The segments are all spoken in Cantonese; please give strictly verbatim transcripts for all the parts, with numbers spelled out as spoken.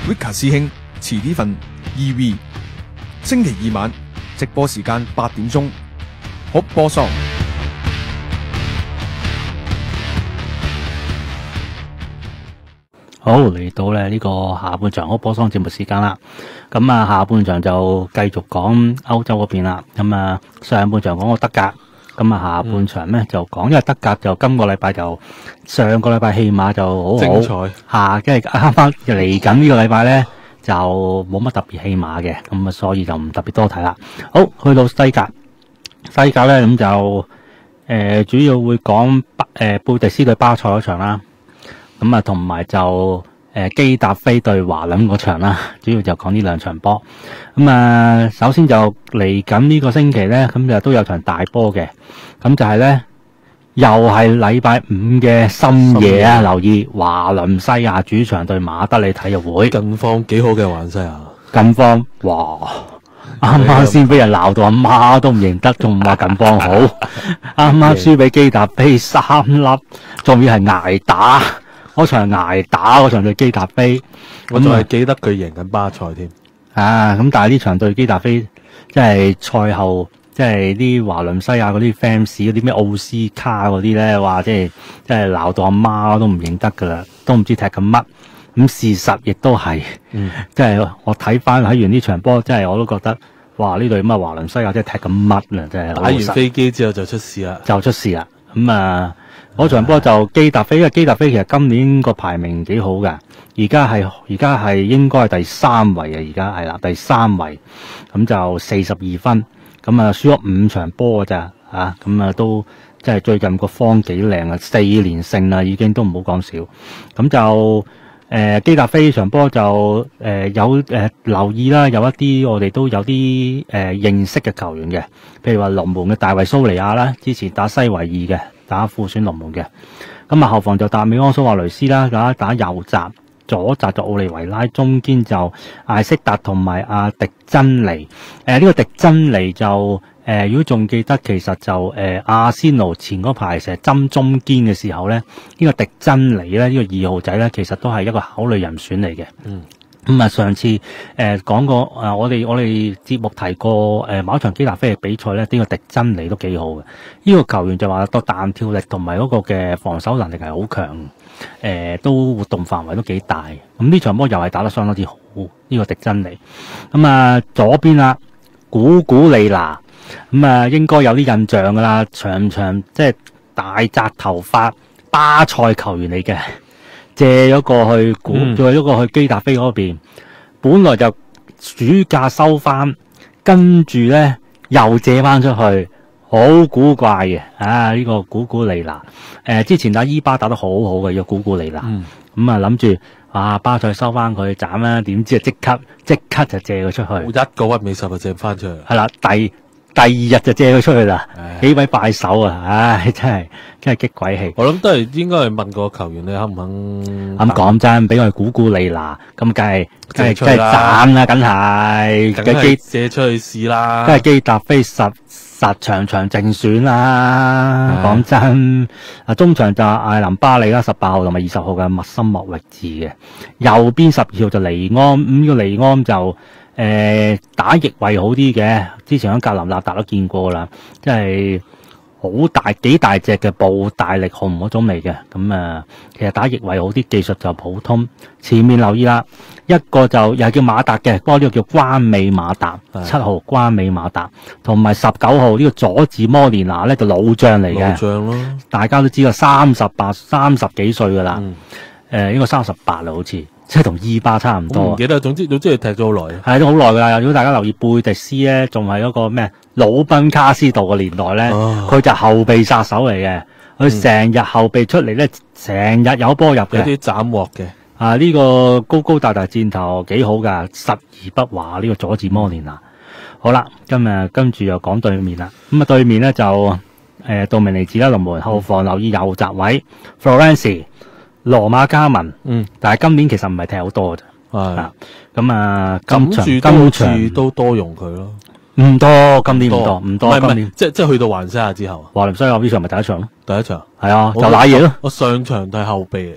Vika 師兄遲啲份 E V， 星期二晚直播時間八點鐘，好播送。 好，嚟到咧呢個下半場好波桑節目時間啦，咁啊下半場就繼續講歐洲嗰邊啦，咁啊上半場講個德甲，咁啊下半場咧就講，因為德甲就今個禮拜就上個禮拜起碼就好好精彩， 下跟住啱啱嚟緊呢個禮拜咧就冇乜特別起碼嘅，咁啊所以就唔特別多睇啦。好，去到西甲，西甲咧咁就誒、呃、主要會講巴誒貝蒂斯對巴塞嗰場啦。咁啊，同埋就誒、呃、基達菲對華倫嗰場啦，主要就講呢兩場波。咁啊，首先就嚟緊呢個星期咧，咁就都有場大波嘅。咁就係咧，又係禮拜五嘅深夜啊！留意華倫西亞主場對馬德里體育會。 近況幾好嘅華倫西亞。 近況哇！啱啱先俾人鬧到阿媽都唔認得，仲話近況好。啱啱輸俾基達菲三粒，仲要係捱打。嗰場捱打嗰場對基達菲， 我仲係記得佢贏緊巴塞添。 啊，咁但係呢場對基達菲，即係賽後，即係啲華倫西亞嗰啲 fans 嗰啲咩奧斯卡嗰啲咧，話即係即係鬧到阿媽都唔認得噶啦，都唔知踢緊乜。咁事實亦都係，嗯、即係我睇翻睇完呢場波，即係我都覺得，哇！呢隊咁嘅華倫西亞即係踢緊乜啦，真係打完飛機之後就出事啦， 就出事啦。咁啊〜嗰場波就基達菲，因為基達菲其實今年個排名幾好㗎，而家係而家係應該係第三位啊，而家係啦，第三位，咁就四十二分，咁啊輸咗五場波㗎咋，啊咁啊都即係最近個方幾靚啊，四連勝啦，已經都唔好講少，咁就誒、呃、基達菲呢場波就誒、呃、有誒、呃、留意啦，有一啲我哋都有啲誒、呃、認識嘅球員嘅，譬如話龍門嘅大衛蘇尼亞啦，之前打西維爾嘅。打副選龍門嘅，咁啊後防就達美安蘇亞雷斯啦，打打右閘，左閘就奧利維拉，中堅就艾色達同埋阿迪珍尼。誒、呃、呢、這個迪珍尼就誒、呃，如果仲記得，其實就誒、呃、阿仙奴前嗰排成日針中堅嘅時候咧，呢、這個迪珍尼咧，呢、這個二號仔咧，其實都係一個考慮人選嚟嘅。嗯。咁啊，上次誒、呃、講過啊，我哋我哋節目提過誒某一場基達菲嘅比賽咧，呢、這個迪珍尼都幾好嘅。呢、這個球員就話個彈跳力同埋嗰個嘅防守能力係好強，誒、呃、都活動範圍都幾大。咁呢場波又係打得相當之好，呢、這個迪珍尼。咁啊左邊啦，古古利娜，咁啊應該有啲印象噶啦，長長即係大紮頭髮巴塞球員嚟嘅。借咗過去股，借咗過去基達菲嗰邊，本來就暑假收翻，跟住咧又借翻出去，好古怪嘅啊！呢、這個古古利娜，誒、呃、之前打伊巴打得好好嘅，呢個古古利娜，咁啊諗住啊巴塞收翻佢斬啦，點知啊即刻即刻就借佢出去， 一個屈尾十就借翻出去， 係啦，第第二日就借佢出去啦，幾位拜手啊！唉，真係真係激鬼氣。 我諗都係應該係問個球員你肯唔肯？ 咁講真，俾我哋古古利娜，咁梗係梗係梗係斬啦，梗係梗係借出去試啦， 梗係基達菲實實場場正選啦。講真，啊中場就艾林巴里啦，十八號同埋二十號嘅麥森莫域治嘅，右邊十二號就尼安，咁、這、呢個尼安就。誒、呃、打翼位好啲嘅，之前喺格林納達都見過啦，即係好大幾大隻嘅步大力雄嗰種嚟嘅，咁啊其實打翼位好啲，技術就普通。前面留意啦，一個就又係叫馬達嘅，不過呢個叫關美馬達，七號關美馬達，同埋十九號呢個佐治摩連拿咧就老將嚟嘅， 老將咯， 大家都知道三十八三十幾歲噶啦，誒應該三十八啦好似。即係同伊巴差唔多， 我唔記得。總之總之係踢咗好耐， 係都好耐噶啦。如果大家留意貝迪斯咧，仲係嗰個咩魯賓卡斯道嘅年代咧，佢、哦、就後備殺手嚟嘅。佢成日後備出嚟咧，成日有波入嘅， 有啲斬獲嘅。 啊，呢、這個高高大大箭頭幾好噶，實而不華呢、這個佐治摩連拿。好啦，今日跟住又講對面啦。咁啊，對面咧就誒杜明尼治啦，龍門後防留意右閘位 Florenzi。羅馬加文，嗯，但係今年其實唔係踢好多嘅啫，係咁啊，今場今場都多用佢咯， 唔多，今年唔多，唔多，今年即係即係去到華倫西亞之後， 華倫西亞呢場咪第一場咯， 第一場係啊，就瀨嘢咯， 我上場睇後備啊，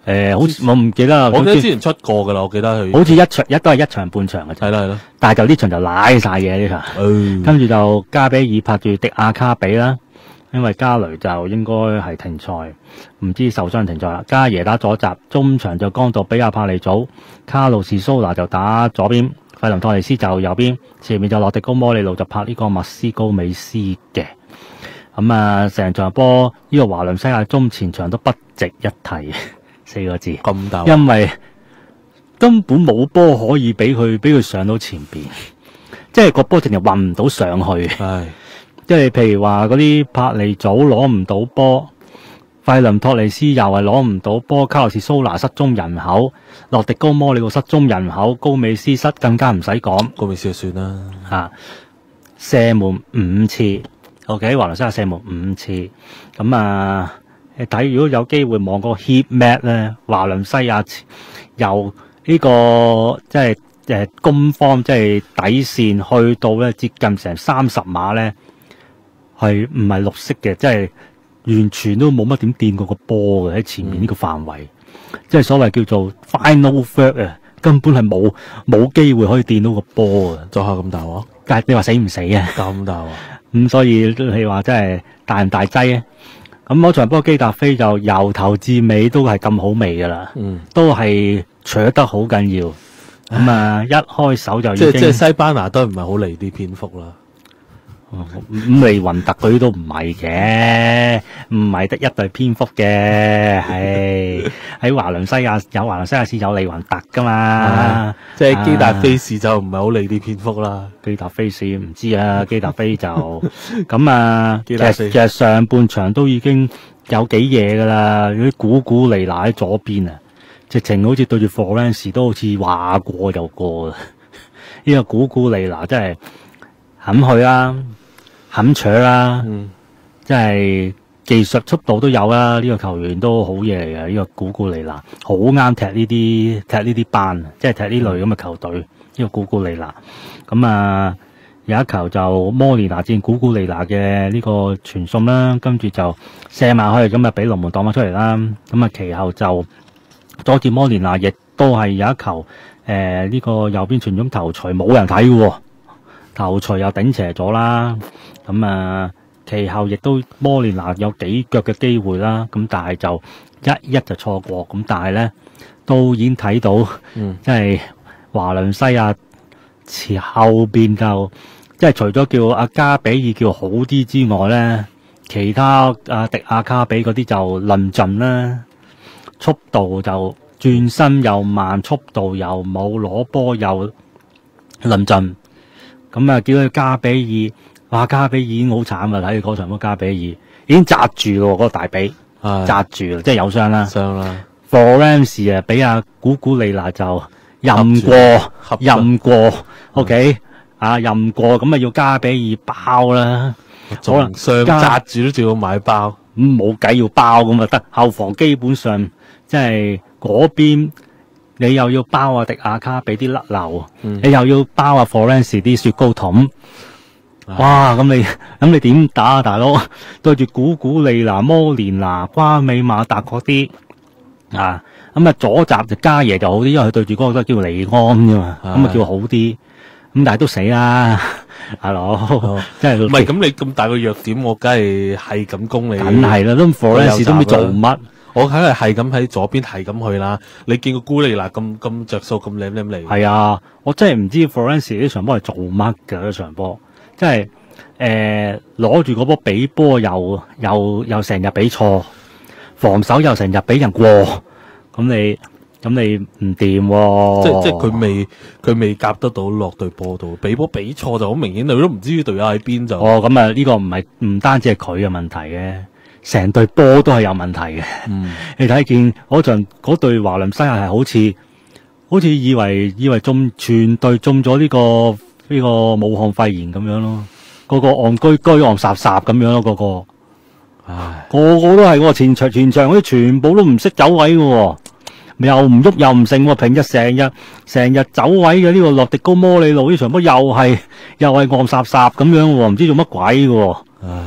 誒，好似我唔記得啦， 我記得之前出過噶啦，我記得佢好似一場一都係一場半場嘅啫。 係啦係啦， 但係就呢場就瀨晒嘅呢場。 誒跟住就加比爾拍住迪亞卡比啦，因為加雷就應該係停賽，唔知受傷停賽啦。加耶打左閘，中場就江度比亞帕利祖，卡路士蘇拿就打左邊，費林托尼斯就右邊，前面就洛迪高摩利路就拍呢個麥斯高美斯嘅。咁啊，成場波呢個華倫西亞中前場都不值一提，四個字， 咁大， 因為根本冇波可以俾佢俾佢上到前邊，即係個波淨係運唔到上去。 唉， 即係譬如話嗰啲帕利祖攞唔到波，費林托尼斯又係攞唔到波，卡洛士蘇拿失蹤人口，洛迪高摩利路失蹤人口，高美斯失更加唔使講個美斯就算啦， 吓，射門五次。OK， 華倫西亞射門五次，咁啊，你睇如果有機會望個 heat map 咧，華倫西亞由呢、這個即係誒攻方即係底線去到咧接近成三十碼咧，係唔係綠色嘅，即係完全都冇乜點掂過個波嘅喺前面呢個範圍，嗯、即係所謂叫做 final third 啊，根本係冇冇機會可以掂到個波啊！ 作下咁大鑊， 但係你話死唔死啊？ 咁大鑊。 咁、嗯、所以你話真係大唔大劑啊？咁嗰場波基達菲就由頭至尾都係咁好味噶啦， 嗯， 都係取得好緊要。咁啊，一開手就已經即係即係西班牙都唔係好嚟啲蝙蝠啦。 咁利雲特嗰啲都唔係嘅，唔係得一隊蝙蝠嘅，係喺華倫西亞有華倫西亞市有利雲特噶嘛， 即係基達菲士就唔係好理啲蝙蝠啦。 基達菲士唔知啊，基達菲就咁啊，其基達菲實其實上半場都已經有幾嘢噶啦，嗰啲古古利娜喺左邊啊，直情好似對住佛蘭士都好似話過就過啊，呢個古古利娜真係肯去啦。肯搶啦， 嗯， 即係技術速度都有啦。呢、這個球員都好嘢嚟嘅，呢、這個古古利娜好啱踢呢啲踢呢啲班，即係踢呢類咁嘅球隊。呢、這個古古利娜咁啊，有一球就摩連拿戰古古利娜嘅呢個傳送啦，跟住就射埋去，咁啊俾龍門擋翻出嚟啦。咁啊其後就佐治摩連拿亦都係有一球，誒、呃、呢、這個右邊傳中頭槌冇人睇嘅，頭槌又頂斜咗啦。咁啊，其後亦都摩連拿有幾腳嘅機會啦，咁但係就一一就錯過，咁但係咧都已經睇到， 嗯， 即係華倫西亞前後邊就即係除咗叫阿加比爾叫好啲之外咧，其他阿迪亞卡比嗰啲就論盡啦，速度就轉身又慢，速度又冇，攞波又論盡，咁啊叫佢加比爾。哇！加比爾已經好慘啦，睇佢嗰場波加比爾已經紮住咯，嗰、那個大髀紮住啦，即係有傷啦。 傷啦。 Forens 啊，俾阿古古利娜就任過任過 ，OK、嗯、啊任過，咁啊要加比爾包啦。可能傷紮住都仲要買包， 咁冇計要包咁啊得。後防基本上即係嗰邊你又要包阿迪亞卡俾啲甩漏，嗯、你又要包阿 Forens 啲雪糕筒。哇！咁你咁你點打啊，大佬？對住古古利娜、摩連拿、瓜美馬達嗰啲啊，咁啊左閘就加爺就好啲，因為佢對住嗰個都叫尼安啫嘛，咁啊叫好啲。咁但係都死啦，大佬，即係唔係咁你咁大個弱點，我梗係係咁攻你。 梗係啦，都火嗰陣時都唔知做乜， 我梗係係咁喺左邊係咁去啦。你見個古利娜咁咁着數咁舐舐嚟？ 係啊，我真係唔知 Forens 呢場波係做乜㗎呢場波。即係誒攞住嗰波比波又又又成日比錯，防守又成日俾人過，咁你咁你唔掂喎。 即即係佢未佢未夾得到落對波度，比波比錯就好明顯，你都唔知隊友喺邊就。 哦，咁啊呢個唔係唔單止係佢嘅問題嘅，成隊波都係有問題嘅。嗯，你睇見嗰場嗰隊華倫西亞係好似好似以為以為中全隊中咗呢個。呢個武漢肺炎咁樣咯，個個戇居居戇霎霎咁樣咯，個個，唉，個個都係喎，前場全場嗰啲全部都唔識走位嘅喎，又唔喐又唔成喎，平日成日成日走位嘅呢個洛迪高摩利路呢場波又係又係戇霎霎咁樣喎，唔知做乜鬼嘅喎，唉，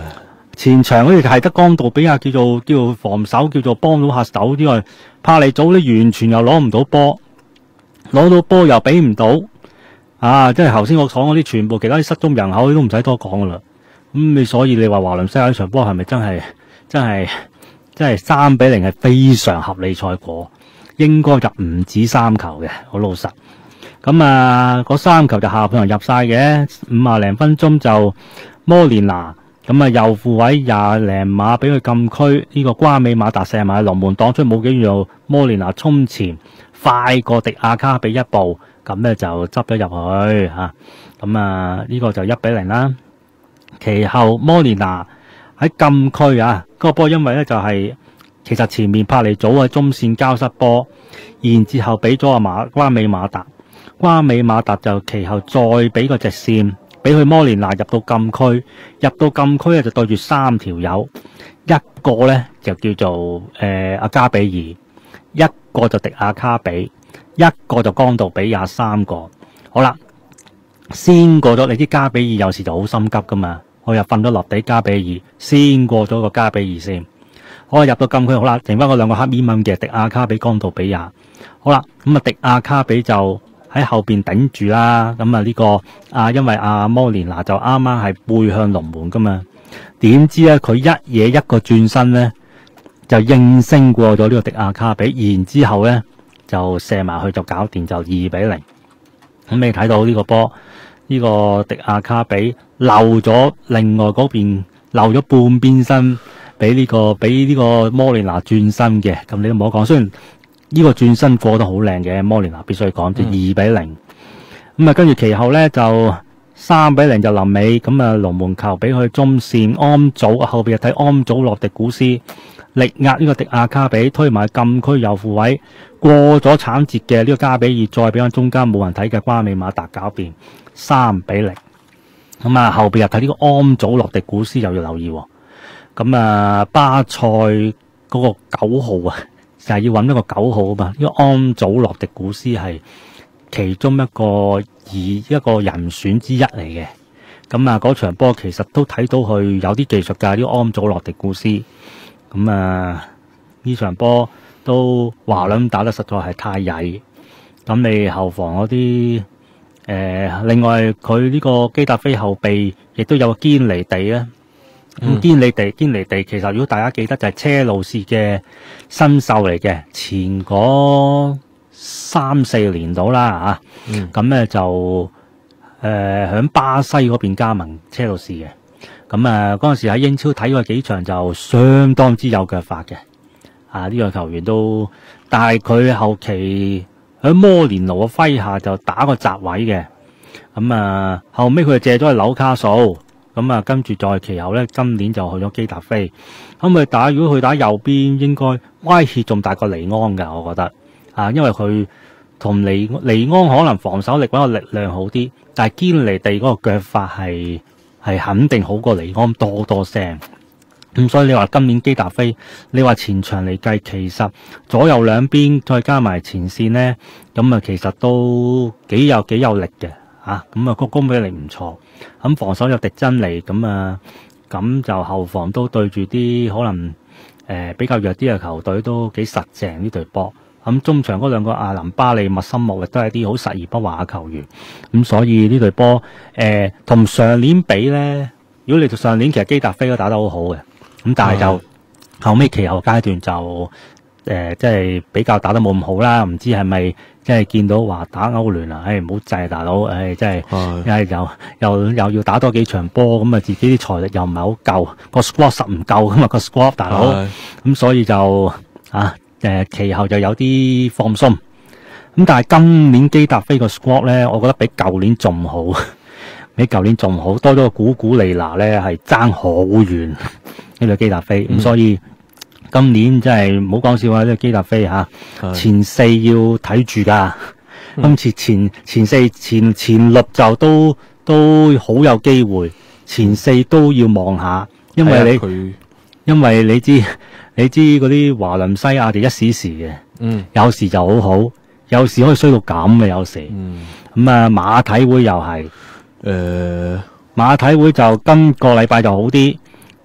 前場好似係得江道比亞叫做叫做防守叫做幫到下手之外，帕利祖咧完全又攞唔到波，攞到波又俾唔到，啊！即係頭先我講嗰啲全部其他啲失蹤人口都唔使多講噶啦。咁你所以你話華倫西亞呢場波係咪真係真係真係三比零係非常合理賽果？應該就唔止三球嘅，好老實。咁啊，嗰三球就下半場入晒嘅，五啊零分鐘就摩連拿咁啊右副位廿零碼俾佢禁區，呢、這個瓜美馬達射埋龍門擋出冇幾遠，摩連拿衝前快過迪亞卡比一步，咁咧就執咗入去吓。咁啊呢、這個就一比零啦。其後摩連拿喺禁區啊，嗰、那個波因為咧就係、是。其實前面帕利祖喺中線交失波，然之後俾咗阿馬瓜美馬達，瓜美馬達就其後再俾個直線，俾佢摩連拿入到禁區，入到禁區咧就對住三條友，一個咧就叫做誒阿、呃、加比爾，一個就迪亞卡比，一個就江道比亞，三個。好啦，先過咗，你啲加比爾有時就好心急噶嘛，我又瞓咗落地加比爾，先過咗個加比爾先。我入到禁區好啦，剩翻嗰兩個黑面蚊嘅迪亞卡比、江道比亞。好啦，咁啊迪亞卡比就喺後邊頂住啦。咁啊呢個啊，因為阿摩連拿就啱啱係背向龍門噶嘛，點知咧佢一嘢一個轉身咧就應聲過咗呢個迪亞卡比，然之後咧就射埋去就搞掂，就二比零。咁你睇到呢個波，呢個迪亞卡比漏咗另外嗰邊漏咗半邊身。俾呢、這個俾呢個摩連拿轉身嘅，咁你都冇講。雖然呢個轉身過得好靚嘅，摩連拿必須講，就二比零。咁啊，跟住其後咧就三比零就臨尾，咁啊龍門球俾佢中線安祖，後邊又睇安祖洛迪古斯力壓呢個迪亞卡比，推埋禁區右副位，過咗鏟截嘅呢個加比爾，再俾翻中間冇人睇嘅瓜美馬達搞掂，三比零。咁啊後邊又睇呢個安祖洛迪古斯又要留意。咁啊，巴塞嗰個九號啊，就係要揾一個九號啊嘛。呢個安祖洛迪古斯係其中一個二一個人選之一嚟嘅。咁啊，嗰場波其實都睇到佢有啲技術㗎。呢個安祖洛迪古斯，咁啊呢場波都華倫打得實在係太曳。咁你後防嗰啲誒，另外佢呢個基達菲後備亦都有個堅尼地啊。咁、嗯、堅尼地堅尼地其實如果大家記得就係車路士嘅新秀嚟嘅，前嗰三四年到啦嚇，咁咧、嗯、就誒響、呃、巴西嗰邊加盟車路士嘅，咁啊嗰陣時喺英超睇過幾場就相當之有腳法嘅，啊呢、這個球員都，但係佢後期喺摩連奴嘅麾下就打個閘位嘅，咁啊後尾佢就借咗去紐卡素。咁啊，跟住再其後咧，今年就去咗基達菲。咁佢打，如果佢打右邊，應該威脅仲大過尼安噶，我覺得啊，因為佢同尼尼安可能防守力嗰個力量好啲，但係堅尼地嗰個腳法係係肯定好過尼安多多聲。咁所以你話今年基達菲，你話前場嚟計，其實左右兩邊再加埋前線咧，咁啊，其實都幾有幾有力嘅。啊，咁啊個攻擊力唔錯，咁防守有迪珍尼，咁啊咁就後防都對住啲可能誒、呃、比較弱啲嘅球隊都幾實淨呢隊波。咁中場嗰兩個阿林巴利、麥森莫亦都係啲好實而不華嘅球員。咁所以呢隊波誒同上年比咧，如果你同上年其實基達菲都打得好好嘅，咁但係就、嗯、後尾其後階段就誒即係比較打得冇咁好啦，唔知係咪？即係見到話打歐聯啊，唉唔好制大佬，唉真係，因為又又又要打多幾場波，咁啊自己啲財力又唔係好夠，個 squad 實唔夠咁啊個 squad 大佬，咁所以就啊誒其後就有啲放鬆，咁但係今年基達菲個 squad 咧，我覺得比舊年仲好，比舊年仲好，多咗個古古利娜咧係爭好遠呢個基達菲，咁、嗯、所以。今年真係唔好講笑啊！呢個基達菲吓，前四要睇住噶。今、嗯、次前前四前前六就都都好有機會，前四都要望下，因為你因為你知你知嗰啲華倫西亞就一時時嘅，嗯，有時就好好，有時可以衰到咁嘅，有時，嗯，咁啊馬體會又係，誒、呃，馬體會就今個禮拜就好啲。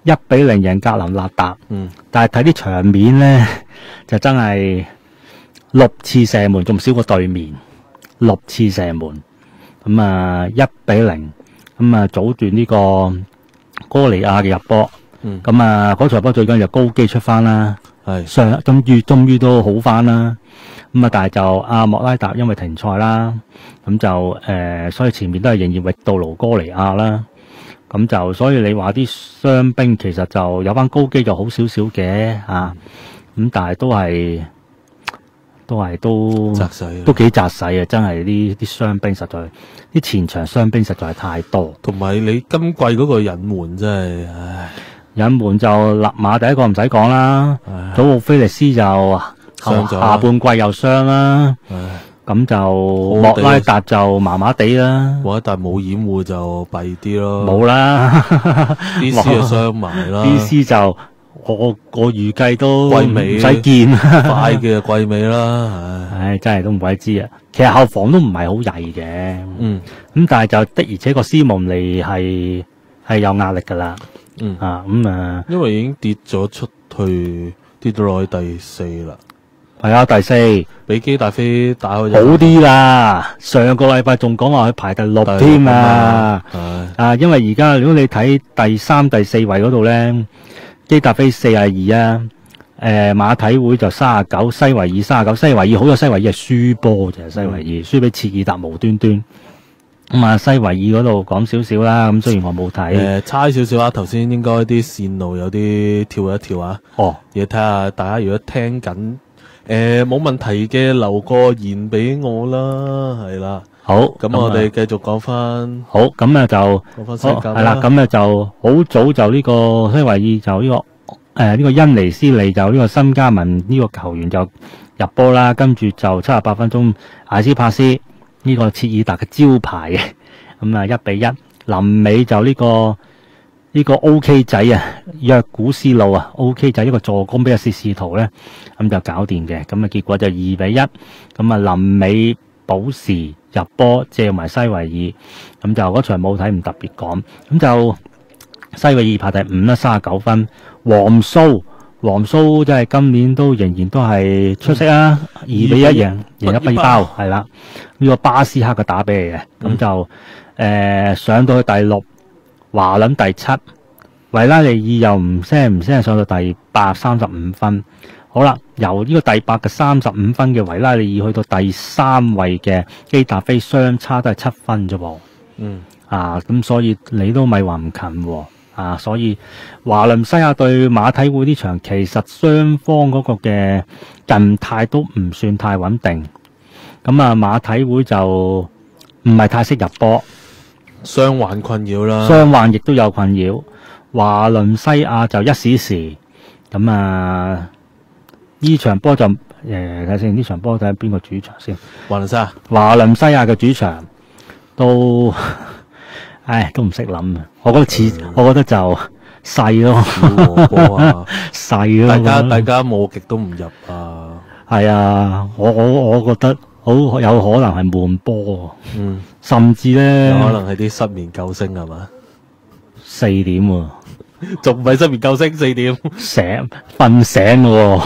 一比零贏格林納達。 嗯， 但係睇啲場面咧，就真係六次射門，仲少過對面六次射門。咁啊，一比零，咁啊，早段呢個哥尼亞嘅入波。 嗯， 咁啊，嗰場波最緊要就高基出翻啦， 係上終於終於都好翻啦。咁啊，但係就阿莫拉達因為停賽啦，咁就誒、呃，所以前面都係仍然域到盧哥尼亞啦。咁就所以你話啲傷兵其實就有翻高基就好少少嘅啊，咁但係都係都係都窄細， 都幾窄細啊！真係啲啲傷兵實在，啲前場傷兵實在係太多。 同埋你今季嗰個隱瞞真係，唉， 隱瞞就立馬第一個唔使講啦， 唉祖奧菲力斯就傷咗啦下半季又傷啦， 唉， 咁就莫拉達就麻麻地啦， 哇！但係冇掩護就弊啲咯， 冇啦 ，D C 就傷埋啦 ，D C 就我我預計都季尾唔使見， 快嘅就季尾啦，唉， 唉，真係都唔鬼知啊！其實後防都唔係好曳嘅， 嗯咁但係就的而且確斯蒙尼係係有壓力噶啦， 嗯， 啊咁啊因為已經跌咗出去，跌到落去第四啦， 係啊第四。 俾基大飛打開好啲啦，上個禮拜仲講話佢排第六添啊！ 係啊，因為而家如果你睇第三、第四位嗰度咧，基達菲四十二啊，誒、呃、馬體會就三十九，西維爾三十九，西維爾好咗，西維爾係輸波啫，西維爾輸俾切爾達無端端。咁啊，西維爾嗰度講少少啦，咁雖然我冇睇， 誒差少少啊，頭先應該啲線路有啲跳一跳啊， 哦， 嘢睇下大家如果聽緊。誒，冇、問題嘅，留個言俾我啦，係啦。 好， 咁我哋繼續講翻， 好，咁啊就講翻西甲係啦，咁啊就好早就呢個西維爾就呢、這個誒呢、呃這個恩尼斯利就呢個新加盟呢個球員就入波啦，跟住就七十八分鐘艾斯帕斯呢、這個切爾達嘅招牌嘅，咁啊一比一，臨尾就呢、這個。呢個 O.K. 仔啊，約古斯路啊 ，O.K. 仔一個助攻俾阿薛士圖咧，咁就搞掂嘅。咁啊結果就二比一，咁啊臨尾補時入波借埋西維爾，咁就嗰場冇睇唔特別講。咁就西維爾排第五啦，三十九分。黃蘇黃蘇即係今年都仍然都係出色啊，二、嗯、比一贏贏一筆包係啦。呢、這個巴斯克嘅打比嚟嘅，咁、嗯、就誒、呃、上到去第六。華倫第七，維拉利爾又唔聲唔聲上到第八，三十五分。好啦，由呢個第八嘅三十五分嘅維拉利爾去到第三位嘅基達菲，相差都係七分啫噃。 嗯， 啊，咁所以你都咪話唔近喎。啊，所以華倫西亞對馬體會呢場，其實雙方嗰個嘅近態都唔算太穩定。咁啊，馬體會就唔係太識入波。 傷患困擾啦， 傷患亦都有困擾。華倫西亞就一時時咁啊！呢場波就誒睇下先，呢場波睇下邊個主場先。 華倫西亞， 華倫西亞嘅主場都，唉，都唔識諗啊！我覺得似，嗯、我覺得就細咯， 波啊， 細咯。 大家大家冇極都唔入啊！ 係啊，我我我覺得。好有可能係悶波， 嗯， 甚至咧有可能係啲失眠救星係嘛？ 四點喎， 仲唔係失眠救星？四點醒瞓醒喎，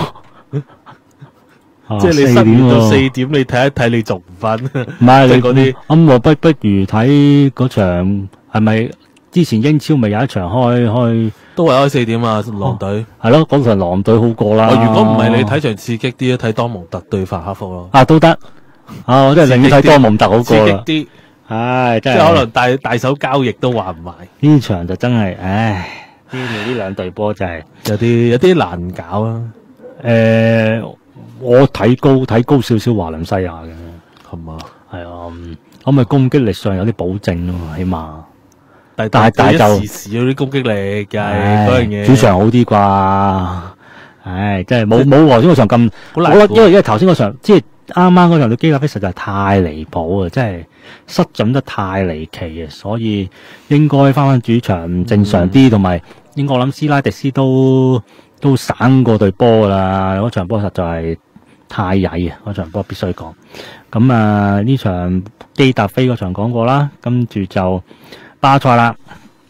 即係你失眠到四點，你睇一睇你仲唔瞓？ 唔係你嗰啲咁，我不不如睇嗰場係咪？之前英超咪有一場開開， 都係開四點啊！狼隊係咯，嗰場狼隊好過啦。 如果唔係你睇場刺激啲，睇多蒙特對法克福咯。 啊，都得啊，我真係寧願睇多蒙特好過刺激啲， 唉，真係即係可能大大手交易都話唔埋。 呢場就真係，唉，呢呢兩隊波就係有啲有啲難搞啊。 誒，我睇高睇高少少華倫西亞嘅， 係嘛？ 係啊，咁咪攻擊力上有啲保證咯，起碼。 但係但係就時時有啲攻擊力嘅嗰樣嘢， 主場好啲啩？唉，真係冇冇頭先嗰場咁，我覺得因為因為頭先嗰場即係啱啱嗰場對基達菲實在太離譜啊！真係失準得太離奇啊！所以應該翻翻主場正常啲，同埋、嗯、應該我諗斯拉迪斯都都省過對波噶啦。嗰場波實在係太曳啊！嗰場波必須講。咁啊呢場基達菲嗰場講過啦，跟住就。巴塞啦，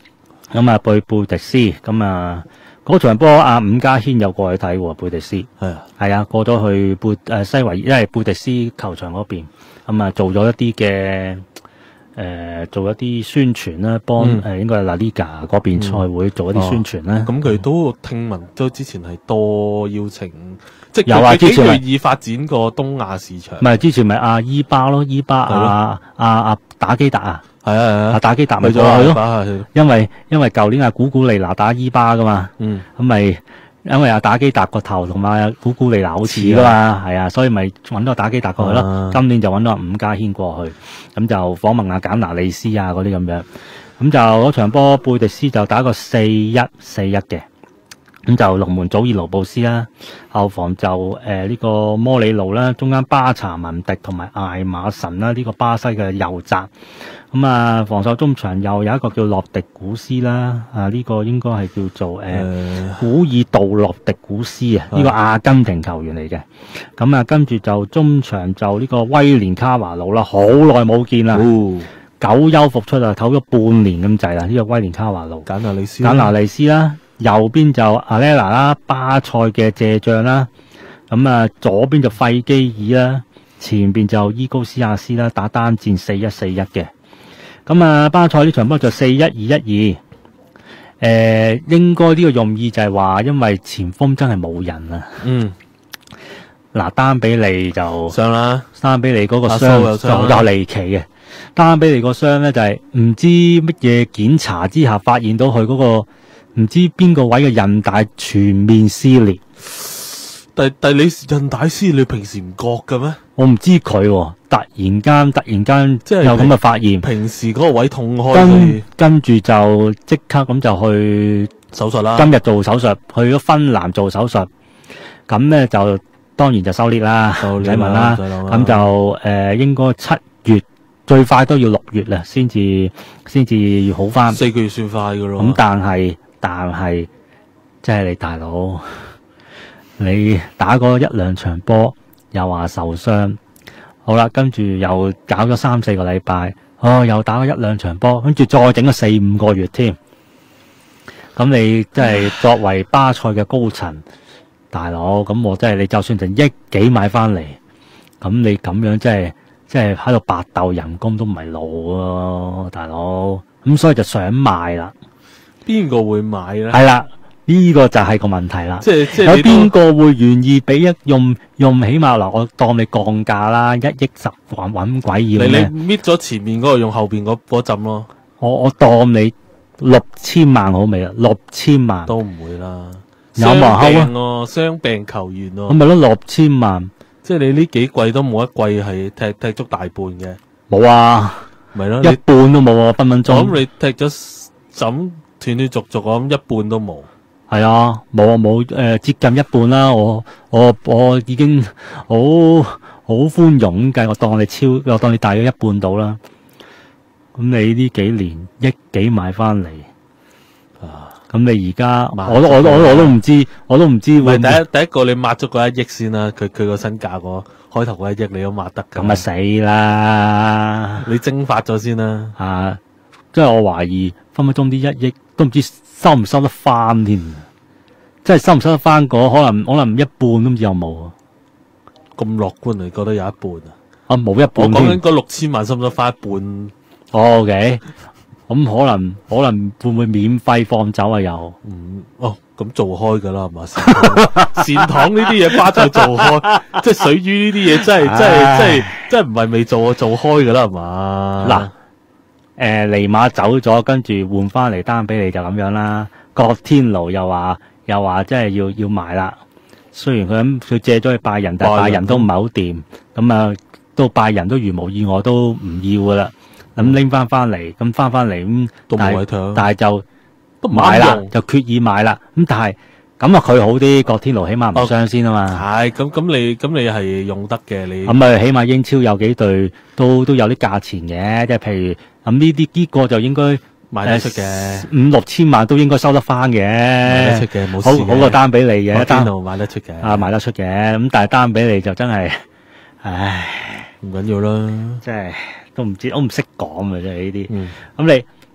咁啊貝貝迪斯，咁啊嗰場波阿伍家軒有過去睇喎，貝迪斯係啊， 係啊，過咗去貝誒西維爾，因為貝迪斯球場嗰邊，咁啊做咗一啲嘅誒做一啲宣傳啦，幫誒、 嗯、 應該係 La Liga 嗰邊賽會做一啲宣傳啦。 咁佢、哦、都聽聞都之前係多邀請，即係有啊， 佢幾之前願意發展個東亞市場。 唔係之前咪阿伊巴咯，伊巴阿阿阿打基達啊。 係啊係啊， 阿打基達咪去過去咯， 咯， 因為因為舊年阿古古利娜打伊巴噶嘛， 嗯， 咁咪因為阿打基達個頭同埋阿古古利娜好似噶嘛，係啊，所以咪揾咗打基達過去咯。 啊、 今年就揾咗阿伍家軒過去，咁就訪問阿簡拿利斯啊嗰啲咁樣，咁就嗰場波貝迪斯就打個四一四一嘅。咁就龍門祖爾盧布斯啦，後防就誒呢、呃這個摩里路啦，中間巴查文迪同埋艾馬神啦，呢、這個巴西嘅右閘。咁啊，防守中場又有一個叫洛迪古斯啦，啊呢、這個應該係叫做誒、呃呃、古爾杜洛迪古斯啊，呢、這個阿根廷球員嚟嘅。咁啊，跟住就中場就呢個威廉卡華魯啦，好耐冇見啦， 哦、 久休復出啊，唞咗半年咁滯啦，呢、這個威廉卡華魯。 簡拿利斯， 簡拿利斯啦。右邊就阿列拿啦，巴塞嘅借將啦，咁啊左邊就費基爾啦，前邊就伊高斯亞斯啦，打單戰四一四一嘅，咁啊巴塞呢場波就四一二一二，誒應該呢個用意就係話，因為前鋒真係冇人啊， 嗯， 嗱丹比利就上啦， 丹比利嗰個傷又就又離奇嘅，丹比利個傷咧就係唔知乜嘢檢查之下發現到佢嗰個。唔知邊個位嘅韌帶全面撕裂， 但但你韌帶撕你平時唔覺嘅咩？ 我唔知佢突然間突然間即係有咁嘅發現， 平時嗰個位痛開， 跟跟住就即刻咁就去手術啦。 今日做手術，去咗芬蘭做手術，咁咧就當然就收裂啦，唔使問啦。咁就誒、呃、應該七月最快都要六月啦，先至先至好翻。 四個月算快噶咯。 咁但係。但係，即係你大佬，你打過一兩場波，又話受傷，好啦，跟住又搞咗三四個禮拜，哦，又打咗一兩場波，跟住再整咗四五個月添。咁你即係作為巴塞嘅高層大佬，咁我真係你就算成億幾買翻嚟，咁你咁樣即係即係喺度白鬥人工都唔係路啊，大佬。咁所以就想賣啦。 邊個會買咧？ 係啦，呢、這個就係個問題啦。 即係即係有邊個會願意俾一用用起碼嗱？我當你降價啦，一億十萬搵鬼要咩？ 你你搣咗前面嗰個用後邊嗰嗰陣咯。 我我當你六千萬好未啊？六千萬都唔會啦。 有冇啊？ 傷病球員咯。 咁咪咯，六千萬。 即係你呢幾季都冇一季係踢踢足大半嘅。 冇啊， 咪咯， 一半都冇啊，分分鐘。 咁你踢咗怎？斷斷續續咁一半都冇， 係啊，冇啊冇誒，接近一半啦。我我我已經好好寬容計，我當你超，我當你大約一半到啦。咁你呢幾年億幾買翻嚟啊？咁你而家我都我都我都唔知，我都唔知會。 唔係第一第一個你抹咗嗰一億先啦，佢佢個身價個開頭嗰一億你都抹得㗎。 咁啊死啦！ 你蒸發咗先啦。 啊，即係我懷疑分分鐘啲一億。都唔知收唔收得翻添，即係收唔收得翻嗰可能可能一半都唔知有冇啊！ 咁樂觀你覺得有一半啊？ 啊冇一半， 我講緊嗰六千萬收唔收翻一半？ 哦 OK，咁可能可能會唔會免費放走啊？又嗯哦，咁做開噶啦係嘛？善堂呢啲嘢巴塞做開，即係水魚呢啲嘢真係真係真係真係唔係未做做開噶啦係嘛？ 嗱。誒、呃，尼馬走咗，跟住換翻嚟丹比利就咁樣啦。國天奴又話又話，即係要要賣啦。雖然佢咁佢借咗去拜仁，但係拜仁都唔係好掂。咁啊，到拜仁都如無意外都唔要噶啦。咁拎翻翻嚟，咁翻翻嚟咁，但係但係就都唔買啦，就決意買啦。咁但係咁啊，佢好啲，國天奴起碼唔傷先啊嘛。 係咁咁，你咁你係用得嘅你。 咁啊，起碼英超有幾隊都都有啲價錢嘅，即係譬如。咁呢啲呢個就應該賣得出嘅， 五六千萬都應該收得翻嘅， 賣得出嘅，冇事嘅， 好好過單比利嘅， 單度賣得出嘅， 啊賣得出嘅，咁但係單比利就真係，唉， 唔緊要啦， 即係都唔知，我唔識講嘅啫呢啲，咁、 嗯、 你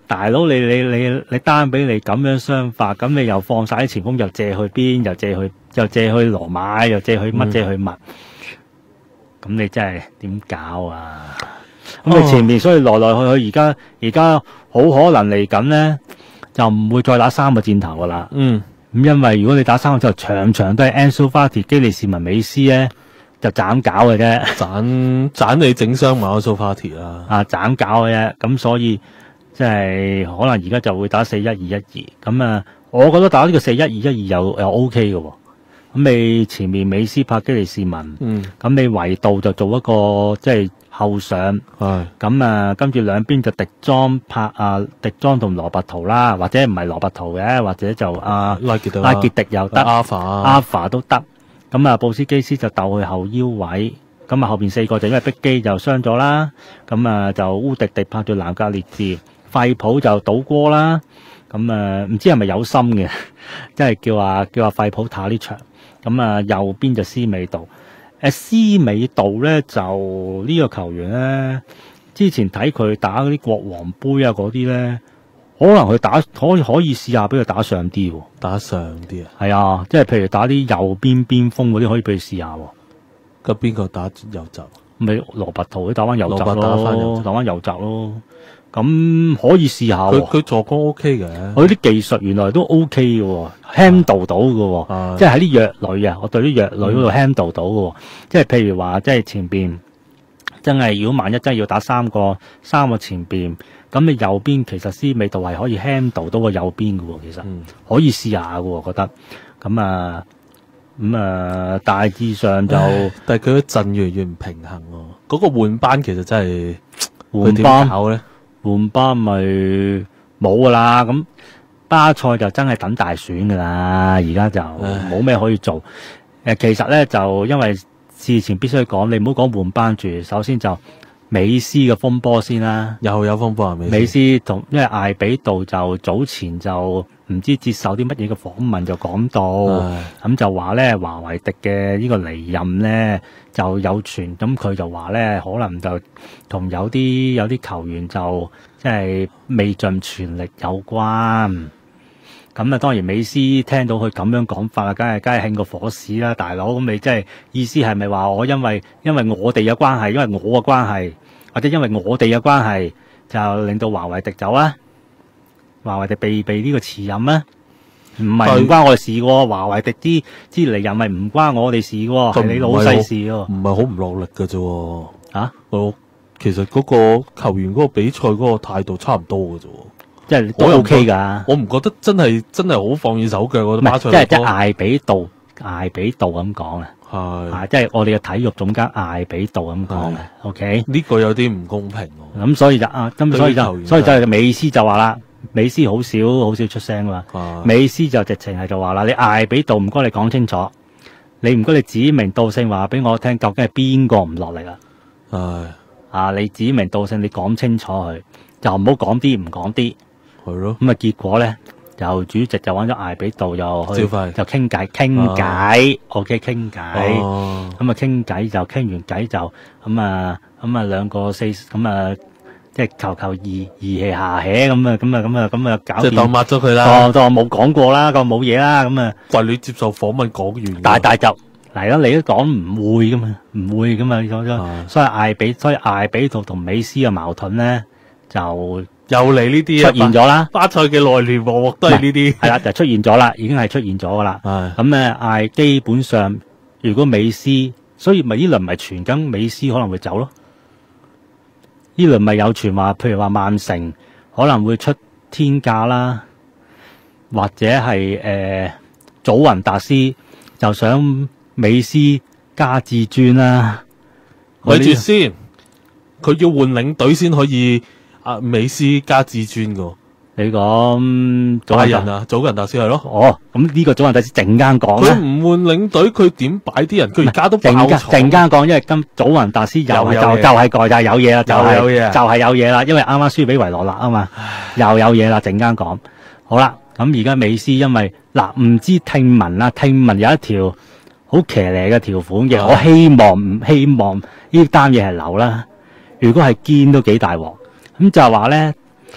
大佬你你你你單俾你咁樣雙發，咁你又放晒啲前鋒，又借去邊，又借去又借去羅馬，又借去乜、嗯、借去乜，咁你真係點搞啊？咁你前面所以來來去去，而家而家好可能嚟緊咧，就唔會再打三個箭頭噶啦。 嗯， 咁因為如果你打三個箭頭，場場都係 Ansu Fati、基利士文、美斯咧，就斬搞嘅啫。 斬斬你整傷埋 Ansu Fati 啦。 啊，斬搞嘅啫。咁所以即係可能而家就會打四一二一二。咁啊，我覺得打呢個四一二一二又又 O K 嘅喎。咁你前面美斯拍基利士文， 嗯， 咁你維度就做一個即係後上， 係咁啊，跟住兩邊就迪莊拍啊，迪莊同羅伯圖啦，或者唔係羅伯圖嘅，或者就啊拉傑迪拉傑迪又得， 阿法阿法都得。咁啊，布斯基斯就鬥去後腰位，咁啊後邊四個就因為碧基就傷咗啦，咁啊就烏迪迪拍住南格列治，費普就倒戈啦，咁啊唔知係咪有心嘅，即係叫話叫話費普打呢場。咁啊，右邊就斯美度，誒斯美度咧就呢個球員咧，之前睇佢打嗰啲國王杯啊嗰啲咧，可能佢打可以可以試下俾佢打上啲喎， 打上啲啊， 係啊，即係譬如打啲右邊邊鋒嗰啲可以俾佢試下喎。 咁邊個打右閘？ 咪羅伯圖佢打翻右閘羅伯打返右咯， 閘打翻右閘咯。咁可以試下喎。 佢佢助攻 O K 嘅， 佢啲技術原來都 O K 嘅喎，handle 到嘅喎， 啊即係喺啲弱旅啊，我對啲弱旅嗰度 handle 到嘅喎，即係譬如話，即係前邊真係如果萬一真係要打三個三個前邊，咁你右邊其實斯美度係可以 handle 到個右邊嘅喎，其實、 嗯、 可以試下嘅喎，我覺得咁啊咁啊大致上就， 但係佢嘅陣越嚟越唔平衡喎，嗰、那個換班其實真係換班搞咧。 換班咪冇噶啦，咁巴塞就真係等大選噶啦，而家就冇咩可以做。誒，其實咧就因為事前必須講，你唔好講換班住，首先就美斯嘅風波先啦。 又有風波啊！美斯， 美斯同因為艾比度就早前就唔知接受啲乜嘢嘅訪問就講到，咁就話咧華為迪嘅呢個離任咧就有傳，咁佢就話咧可能就同有啲有啲球員就即係未盡全力有關。咁啊，當然美斯聽到佢咁樣講法，梗係梗係興個火屎啦，大佬。咁你即係意思係咪話我因為因為我哋嘅關係，因為我嘅關係，或者因為我哋嘅關係，就令到華為迪走啊？華為迪被被呢個辭任啊？唔係唔關我哋事喎，華為迪之之離任咪唔關我哋事喎，係你老細事喎。 唔係好唔落力嘅啫。 啊？ 我其實嗰個球員嗰個比賽嗰個態度差唔多嘅啫。 即係都 OK 㗎， 我唔覺得真係真係好放軟手腳。我覺得巴塞即係即係艾比度艾比度咁講啊， 係啊即係我哋嘅體育總監艾比度咁講嘅 OK 呢個有啲唔公平喎。 咁所以就啊，咁所以就所以就美斯就話啦，美斯好少好少出聲㗎嘛，美斯就直情係就話啦，你艾比度唔該你講清楚，你唔該你指名道姓話俾我聽，究竟係邊個唔落嚟啦？ 係啊，你指名道姓，你講清楚佢，就唔好講啲唔講啲。 係咯， 咁啊結果咧，就主席就揾咗艾比度又去， 照就傾偈傾偈 ，OK 傾偈， 哦， 咁啊傾偈就傾完偈就咁啊咁啊兩個四咁啊即係求求義義氣下氣咁啊咁啊咁啊咁啊搞掂， 即係當抹咗佢啦， 當當冇講過啦，當冇嘢啦，咁啊， 喂你接受訪問講完， 大大就嚟啦，你都講唔會噶嘛，唔會噶嘛，所以艾比所以艾比度同美斯嘅矛盾咧就。 又嚟呢啲出現咗啦， 巴塞嘅內聯鑊都係呢啲， 係啦就出現咗啦，已經係出現咗噶啦。咁咧嗌基本上，如果美斯，所以咪呢輪咪傳緊美斯可能會走咯。呢輪咪有傳話，譬如話曼城可能會出天價啦，或者係誒、呃、祖雲達斯就想美斯加至尊啦。 咪住先，佢要換領隊先可以。啊，美斯加至尊噶， 你講拜仁啊，祖雲達斯係咯。 哦，咁呢個祖雲達斯陣間講佢唔換領隊，佢點擺啲人？佢而家都爆廠。陣間講，因為今祖雲達斯又係就就係個就係有嘢啦，就係有嘢，就係有嘢啦。因為啱啱輸俾維羅納啊嘛，又有嘢啦。陣間講好啦，咁而家美斯因為嗱唔知聽聞啦，聽聞有一條好騎呢嘅條款嘅，我希望唔希望呢單嘢係流啦。如果係堅都幾大鑊。咁就係話咧，誒、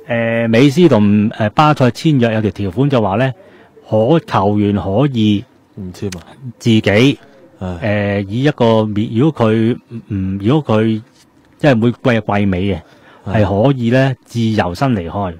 誒美斯同誒巴塞簽約有條條款就話咧，可球員可以唔知嘛？ 自己誒、 唉呃、以一個免，如果佢唔如果佢即係每季嘅季尾嘅，係可以咧自由身離開。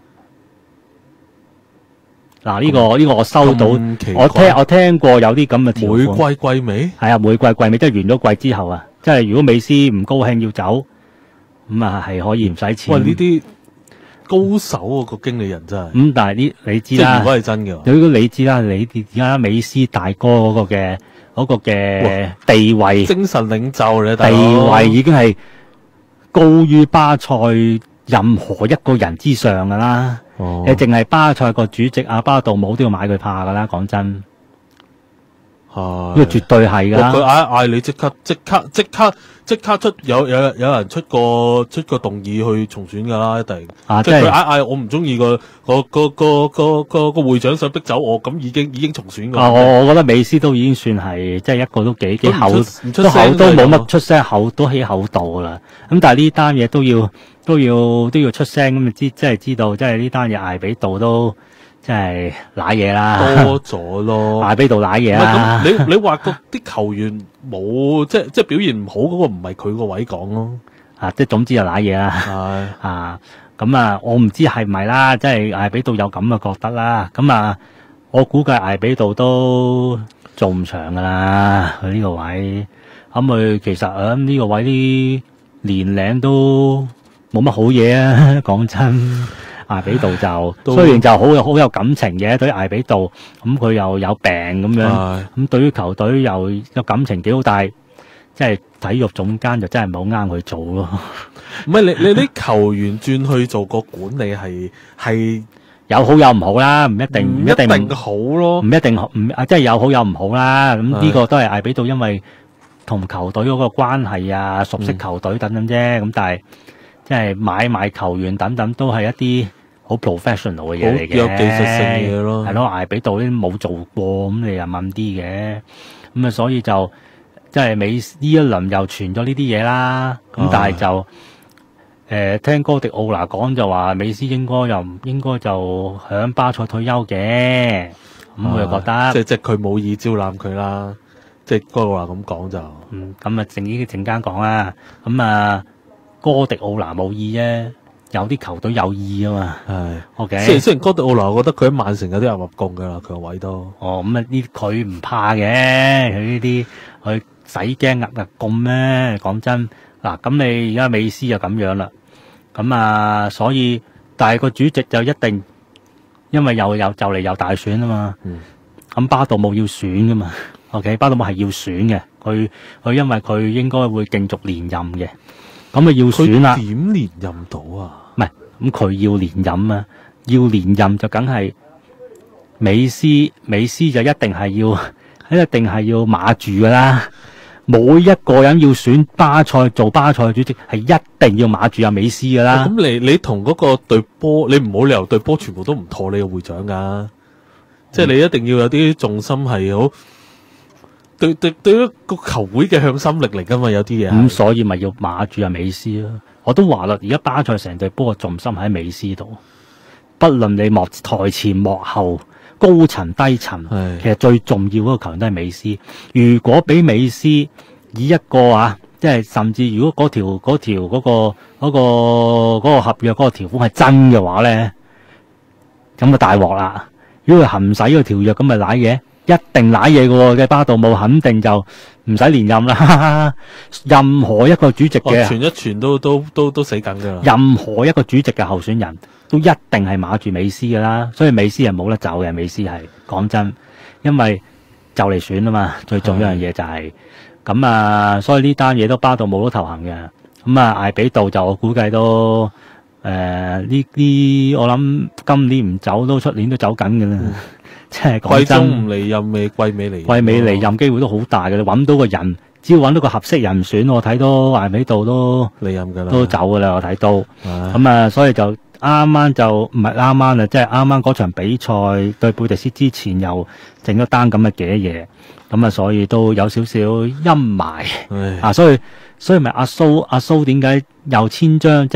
嗱呢、這個呢、這個我收到， 咁奇怪我聽我聽過有啲咁嘅條款。 每季季尾係啊，每季季尾即係完咗季之後啊，即係如果美斯唔高興要走，咁啊係可以唔使錢。 喂，呢啲高手啊，個經理人真係。 咁、嗯、但係呢，你知啦， 即係如果係真嘅話， 如果你知啦，你而家美斯大哥嗰個嘅嗰、嗰個嘅地位， 精神領袖嚟，大佬地位已經係高於巴塞任何一個人之上噶啦。 哦你淨係巴塞個主席阿巴杜姆都要買佢怕噶啦，講真， 係呢個絕對係噶啦。 佢嗌嗌你即刻即刻即刻即刻出有有有人出個出個動議去重選噶啦，一定。 啊， 即係佢嗌嗌我唔中意個個個個個個個會長想逼走我，咁已經已經重選㗎。 啊，我我覺得美斯都已經算係即係一個都幾幾厚， 唔出唔出都口聲都冇㗎乜出聲，口都起口度啦。咁但係呢單嘢都要都要都要出聲，咁就知即係知道，即係呢單嘢艾比度都即係瀨嘢啦， 多咗咯。 艾比度瀨嘢唔係啦。 咁，你你話個啲球員冇即係即係表現唔好嗰個唔係佢個位講咯。 啊，即係總之就瀨嘢啦。 係啊，咁啊，我唔知係咪啦，即係艾比度有咁嘅覺得啦。咁啊，我估計艾比度都做唔長噶啦，佢呢個位。咁佢其實啊呢個位啲年齡都冇乜好嘢啊，講真。艾比度就都雖然就好有好有感情嘅，對於艾比度，咁佢又有病咁樣， 係咁對於球隊又有感情幾好，但係即係體育總監就真係冇啱佢做咯。 唔係你你啲球員轉去做個管理係係有好有唔好啦，唔一定唔唔一定定好咯唔。一定唔啊，即係有好有唔好啦。咁呢個都係艾比度因為同球隊嗰個關係啊，熟悉球隊等等啫。咁但係即係買賣球員等等都係一啲好 professional 嘅嘢嚟嘅， 好有技術性嘅嘢咯係咯，艾比度呢啲冇做過，咁你又問啲嘅，咁啊所以就即係美呢一輪又傳咗呢啲嘢啦。咁但係就誒、呃、聽哥迪奧拿講就話美斯應該又唔應該就響巴塞退休嘅，咁佢就覺得啊即係即係佢冇意招攬佢啦。即係嗰個話咁講就嗯咁啊靜呢陣間講啦。咁啊哥迪奧拿冇意啫。有啲球隊有意啊嘛係。 ，OK。 雖然雖然哥迪奧拿，我覺得佢喺曼城有啲入入攻㗎啦，佢個位都。 哦，咁啊呢佢唔怕嘅，佢呢啲佢使驚壓壓攻咩？講真，嗱咁你而家美斯就咁樣啦，咁啊所以但係個主席就一定，因為又有就嚟有大選啊嘛， 嗯。 咁巴杜姆要選噶嘛 ，OK，巴杜姆係要選嘅，佢佢因為佢應該會競逐連任嘅，咁啊要選啦。 佢點連任到啊？ 唔係，咁佢要連任啊！要連任就梗係美斯，美斯就一定係要，一定係要馬住噶啦。每一個人要選巴塞做巴塞主席，係一定要馬住阿美斯噶啦。 咁你你同嗰個隊波，你唔好理由隊波全部都唔妥你嘅會長噶，即係你一定要有啲重心係好對對對一個球會嘅向心力嚟噶嘛，有啲嘢。 咁所以咪要馬住阿美斯咯。我都話啦，而家巴塞成隊波嘅重心喺美斯度，不論你幕台前幕後、高層低層， 係其實最重要嗰個球員都係美斯。如果俾美斯以一個啊，即係甚至如果嗰條嗰條嗰個嗰個嗰個合約嗰個條款係真嘅話咧，咁就大鑊啦。如果佢行唔使個條約，咁咪瀨嘢。一定瀨嘢嘅嘅巴杜姆肯定就唔使連任啦。任何一個主席嘅， 傳一傳都都都都死緊噶啦。 任何一個主席嘅候選人都一定係馬住美斯噶啦。所以美斯係冇得走嘅。美斯係講真，因為就嚟選啊嘛。最重要一樣嘢就係咁啊。所以呢單嘢都巴杜姆都頭痕嘅。咁啊，艾比度就我估計都誒呢啲，我諗今年唔走都出年都走緊嘅啦。即係講季中真， 唔離任咪季尾離任， 季尾離任機會都好大嘅。你揾到個人，只要揾到個合適人選，我睇到艾比度都離任噶啦， 都走噶啦。我睇到唉咁啊，所以就啱啱就唔係啱啱啦，即係啱啱嗰場比賽對貝蒂斯之前又整咗單咁嘅嘅嘢，咁啊，所以都有少少陰霾唉啊。所以所以咪阿蘇阿蘇點解又簽張即係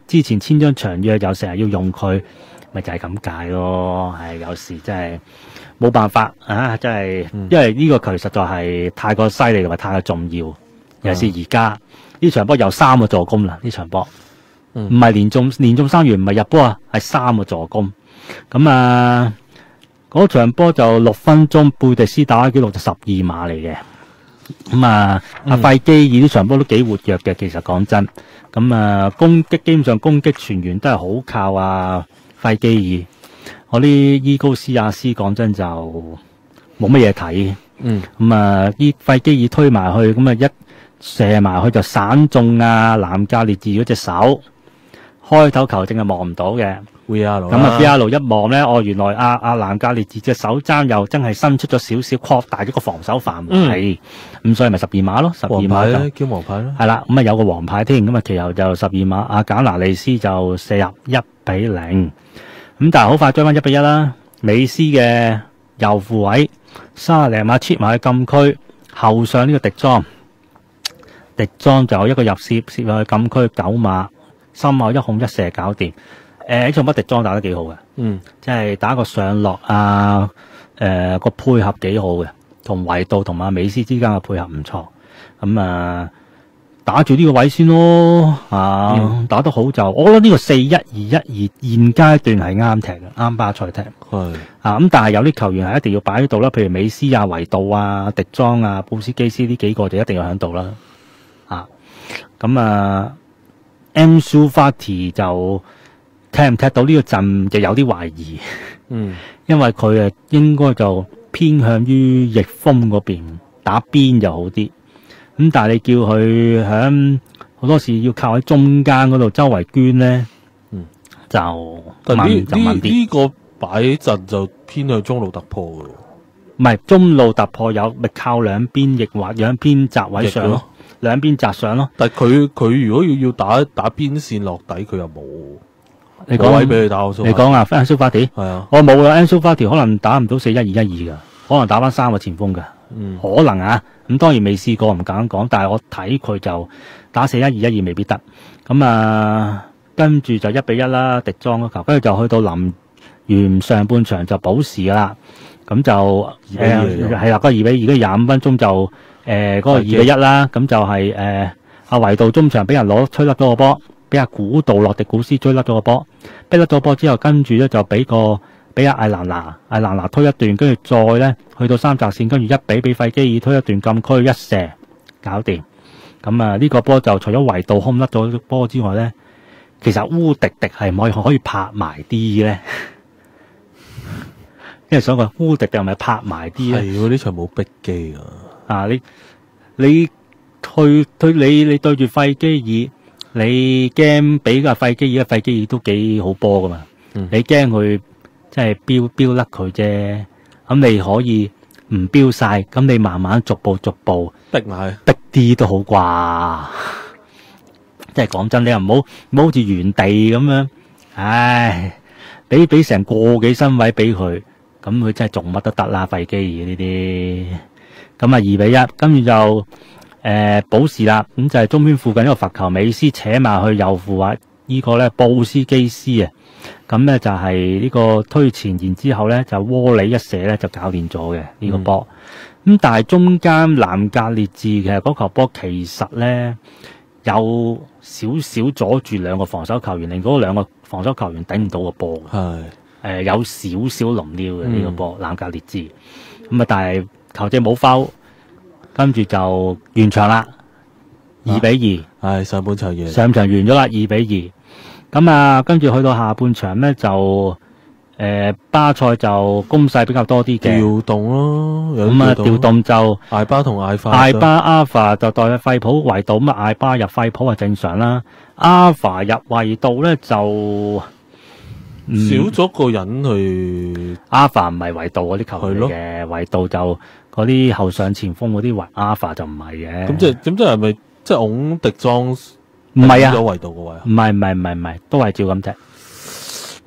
之前簽張長約又成日要用佢，咪就係咁解咯。係有時真係冇辦法啊！真係， 嗯因為呢個球員實在係太過犀利同埋太過重要，尤其是而家呢場波有三個助攻啦，呢場波唔嗯係連中連中三元，唔係入波啊，係三個助攻。咁啊，嗰場波就六分鐘，貝迪斯打紀錄就十二碼嚟嘅。咁啊，阿嗯費基爾呢場波都幾活躍嘅，其實講真。咁啊，攻擊基本上攻擊全員都係好靠啊費基爾。我啲伊高斯亞斯講真就冇乜嘢睇。 嗯咁啊，依費基爾推埋去，咁啊一射埋去就散中啊南格列治嗰隻手。開頭球證係望唔到嘅。 ，V R 咁啊 V R 一望咧，哦原來阿阿蘭格列治隻手踭又真係伸出咗少少，擴大咗個防守範圍，咁、所以咪十二碼咯，十二黃牌咧碼就， 叫黃牌啦。 係啦，咁啊有個黃牌添，咁啊其後就十二碼，阿簡拿利斯就射入一比零，咁但係好快追翻一比一啦，美斯嘅右副位沙尼亞切埋去禁區後上呢個迪莊，迪莊就一個入攝攝入去禁區九碼，心口一控一射搞掂。誒呢場波迪莊打得幾好嘅， 嗯即係打個上落啊，誒、個配合幾好嘅，同維杜同埋美斯之間嘅配合唔錯。咁啊，打住呢個位先咯，啊， 嗯打得好就，我覺得呢個四一二一二現階段係啱踢嘅，啱巴塞踢。 係啊，咁但係有啲球員係一定要擺喺度啦，譬如美斯啊、維杜啊、迪莊啊、布斯基斯呢幾個就一定要喺度啦。啊，咁啊，Ansu Fati 就踢唔踢到呢個陣就有啲懷疑， 嗯因為佢誒應該就偏向於逆風嗰邊打邊就好啲。咁但係你叫佢響好多時要靠喺中間嗰度周圍捐咧， 嗯， 就但呢問就呢問啲。 呢個擺陣就偏向中路突破嘅喎。 唔係中路突破有，咪靠兩邊翼或兩邊閘位上咯翼咯， 兩邊閘上咯。 但係佢佢如果要要打打邊線落底，佢又冇你冇位講俾佢打。我想你講啊，Ansu Fati， 係啊， 我冇啦，Ansu Fati可能打唔到四一二一二噶，可能打翻三個前鋒噶， 嗯可能啊。咁當然未試過，唔敢講，但係我睇佢就打四一二一二未必得。咁啊，跟住就一比一啦，迪莊嗰球，跟住就去到臨完上半場就補時噶啦。咁就二比二誒係啦，嗰個二比二，而家廿五分鐘就誒嗰個二比一啦。咁就係誒阿維道中場俾人攞吹甩咗個波，俾阿古道洛迪古斯追甩咗個波，逼甩咗個波之後，跟住咧就俾個俾阿艾蘭拿，艾蘭拿推一段，跟住再咧去到三閘線，跟住一比俾費基爾推一段禁區一射搞掂。咁啊呢個波就除咗維道空甩咗個波之外咧，其實烏迪迪係咪可以可以拍埋啲咧？因為想講烏迪迪係咪拍埋啲咧？ 係喎，呢場冇逼機啊。 啊！你你去對你你對住費基爾，你驚俾個費基爾，費基爾都幾好波噶嘛？ 嗯你驚佢即係飆飆甩佢啫。咁你可以唔飆晒，咁你慢慢逐步逐步逼埋， 逼啲都好啩。即係講真，你又唔好唔好好似原地咁樣，唉，俾俾成個幾身位俾佢。咁佢真係做乜都得啦，費基爾呢啲。咁啊二比一，跟住就誒、呃、補時啦。咁就係中邊附近一個罰球，美斯扯埋去右副位，呢個咧布斯基斯啊。咁咧就係呢個推前，然之後咧就窩里一射咧就搞掂咗嘅呢個波。咁、嗯、但係中間南格列治嘅嗰球波其實咧有少少阻住兩個防守球員，令嗰兩個防守球員頂唔到個波。 係誒、呃、有少少龍撩嘅呢個波， 嗯南格列治咁啊，但係球證冇foul，跟住就完場啦，二比係上半場二， 完， 上場完咗啦，二比二。咁啊，跟住去到下半場咧，就誒、呃、巴塞就攻勢比較多啲嘅， 調動咯，有咁啊調啲調動。 動就艾巴同艾化， 艾巴阿法就代費普圍道，咁啊艾巴入費普係正常啦，阿法入圍道咧就。嗯少咗個人去， 阿法唔係維道嗰啲球員嚟嘅，維道就嗰啲後上前鋒嗰啲維阿法就唔係嘅。 咁即係咁即係咪即係拱迪莊唔係啊， 咗維度個位啊？ 唔係唔係唔係唔係，都係照咁踢。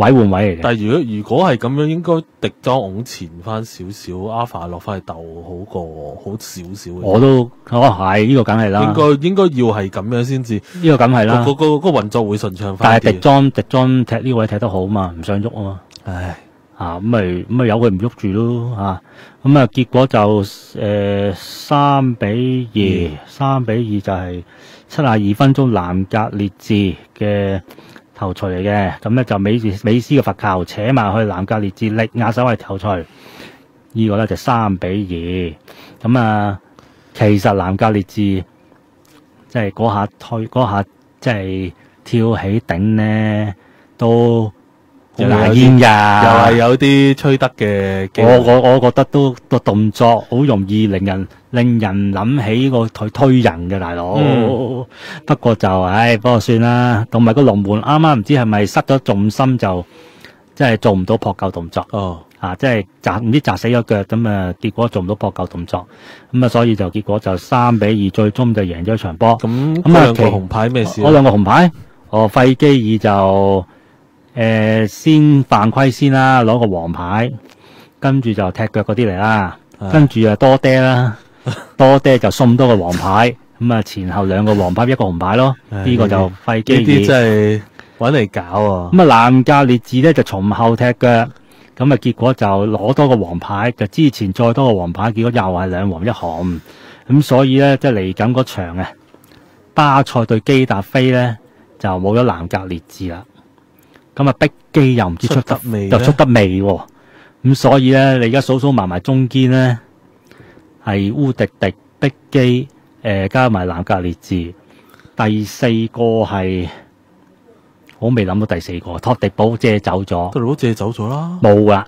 位換位嚟嘅。 但係如果如果係咁樣，應該迪莊拱前翻少少，Alpha 落翻去鬥好過好少少嘅。 我都哦係呢個梗係啦， 應該應該要係咁樣先至， 呢個梗係啦。 個個個運作會順暢翻。 但係迪莊迪莊踢呢個位踢得好嘛，唔想喐啊嘛。 唉， 啊咁咪咁咪由佢唔喐住咯嚇。咁啊結果就誒三比二，三比二就係七十二分鐘藍格列治嘅頭槌嚟嘅。咁咧就美斯美斯嘅罰球扯埋去藍格列治力壓手係頭槌。呢個咧就三比二。咁啊，其實藍格列治即係嗰下推嗰下即係跳起頂咧都好牙煙㗎， 又係有啲吹得嘅機會。 我我我覺得都個動作好容易令人令人諗起個佢推人嘅大佬。 嗯不過就唉，不過算啦。同埋個龍門啱啱唔知係咪失咗重心，就即係做唔到撲救動作。 哦， 啊，即係砸唔知砸死咗腳咁啊，結果做唔到撲救動作，咁啊，所以就結果就三比二，最終就贏咗場波。 咁咁啊其嗰兩個紅牌咩事啊？ 嗰兩個紅牌，哦，費基爾就誒、呃、先犯規先啦，攞個黃牌，跟住就踢腳嗰啲嚟啦， 係跟住啊多爹啦，多爹就送多個黃牌，咁啊前後兩個黃牌一個紅牌咯， 唉呢個就費呢啲基爾。 真係揾嚟搞啊！ 咁啊藍格列治咧就從後踢腳，咁啊結果就攞多個黃牌，就之前再多個黃牌，結果又係兩黃一紅，咁所以咧即係嚟緊嗰場啊，巴塞對基達菲咧就冇咗藍格列治啦，咁啊碧基又唔知出得出得未呢又出得未喎，咁所以咧你而家數數埋埋中堅咧係烏迪迪、碧基，誒、呃、加埋藍格列治，第四個係。我未諗到第四個，托迪堡借走咗， 都攞借走咗啦。 冇啦。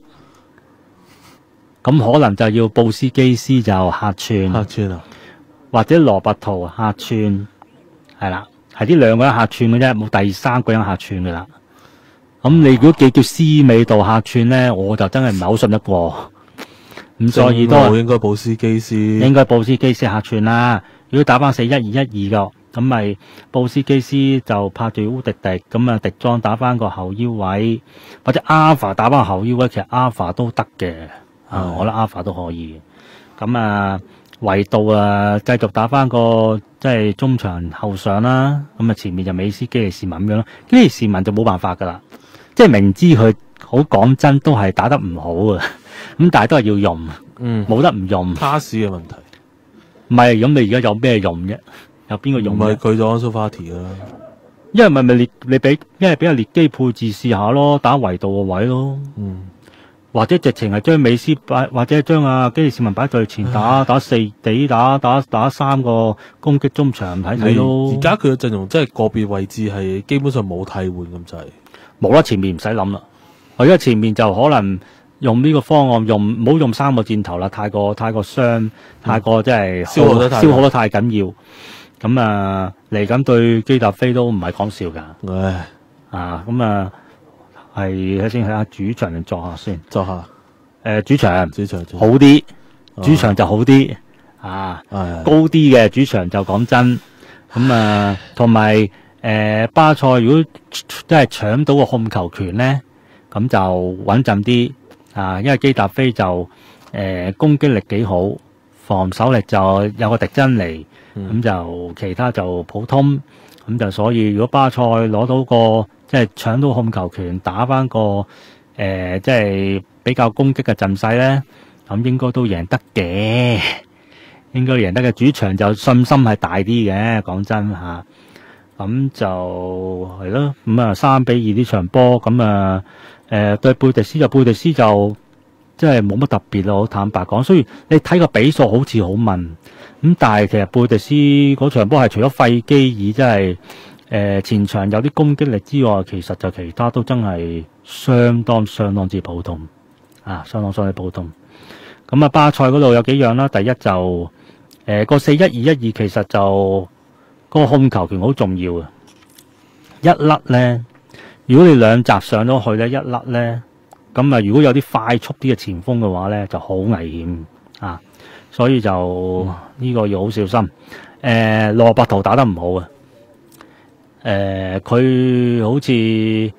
咁可能就要布斯基斯就客串， 客串啊！ 或者羅伯圖客串，係啦，係呢兩個人客串嘅啫，冇第三個人客串噶啦。咁你如果記叫斯美度客串咧，我就真係唔係好信得過。咁所以都正路應該保斯基斯， 應該布斯基斯客串啦。如果打翻四一二一二個。咁咪布斯基斯就拍住烏迪迪，咁啊迪莊打翻個後腰位，或者阿法打翻後腰位，其實阿法都得嘅，啊，我覺得阿法都可以。咁啊維度啊繼續打翻個即係中場後上啦，咁啊前面就美斯基利士文咁樣咯，基利士文就冇辦法噶啦，即係明知佢好講真都係打得唔好啊，咁但係都係要用， 嗯， 冇得唔用。 卡士嘅問題， 唔係咁，你而家有咩用啫？有邊個用唔係佢咗安蘇法提啦。 因為咪咪列你俾，因為俾阿列基配置試下咯，打維度個位咯， 嗯， 或者直情係將美斯擺，或者將阿基利士文擺在前打，打四地打打打三個攻擊中場睇睇咯。 而家佢嘅陣容真係個別位置係基本上冇替換咁滯。 冇啦，前面唔使諗啦。我而家前面就可能用呢個方案，用唔好用三個箭頭啦，太過太過傷，太過即係消耗得太消耗得太緊要。咁啊，嚟緊對基達菲都唔係講笑㗎。 唉， 啊，咁啊，係睇先睇下主場定作客先。 作客誒、主場主場主好啲， 哦主場就好啲。啊， 係高啲嘅主場就講真。咁啊，同埋誒巴塞如果真係搶到個控球權咧，咁就穩陣啲。啊，因為基達菲就誒、呃攻擊力幾好，防守力就有個迪珍尼。咁、 嗯就其他就普通，咁就所以如果巴塞攞到個即係搶到控球權，打翻個誒、呃、即係比較攻擊嘅陣勢咧，咁應該都贏得嘅，應該贏得嘅。主場就信心係大啲嘅，講真嚇。咁就係咯，咁啊三比二呢場波，咁啊誒對貝迪斯就貝迪斯就即係冇乜特別咯，好坦白講。雖然你睇個比數好似好問。咁但係其實貝迪斯嗰場波係除咗費基爾真係誒前場有啲攻擊力之外，其實就其他都真係相當相當之普通啊，相當相當之普通。咁啊巴塞嗰度有幾樣啦，第一就誒個四一二一二其實就嗰個控球權好重要嘅，一甩咧，如果你兩閘上咗去咧，一甩咧，咁啊如果有啲快速啲嘅前鋒嘅話咧，就好危險啊！所以就呢、這個要好小心。誒、呃，羅伯圖打得唔好啊。誒、呃，佢好似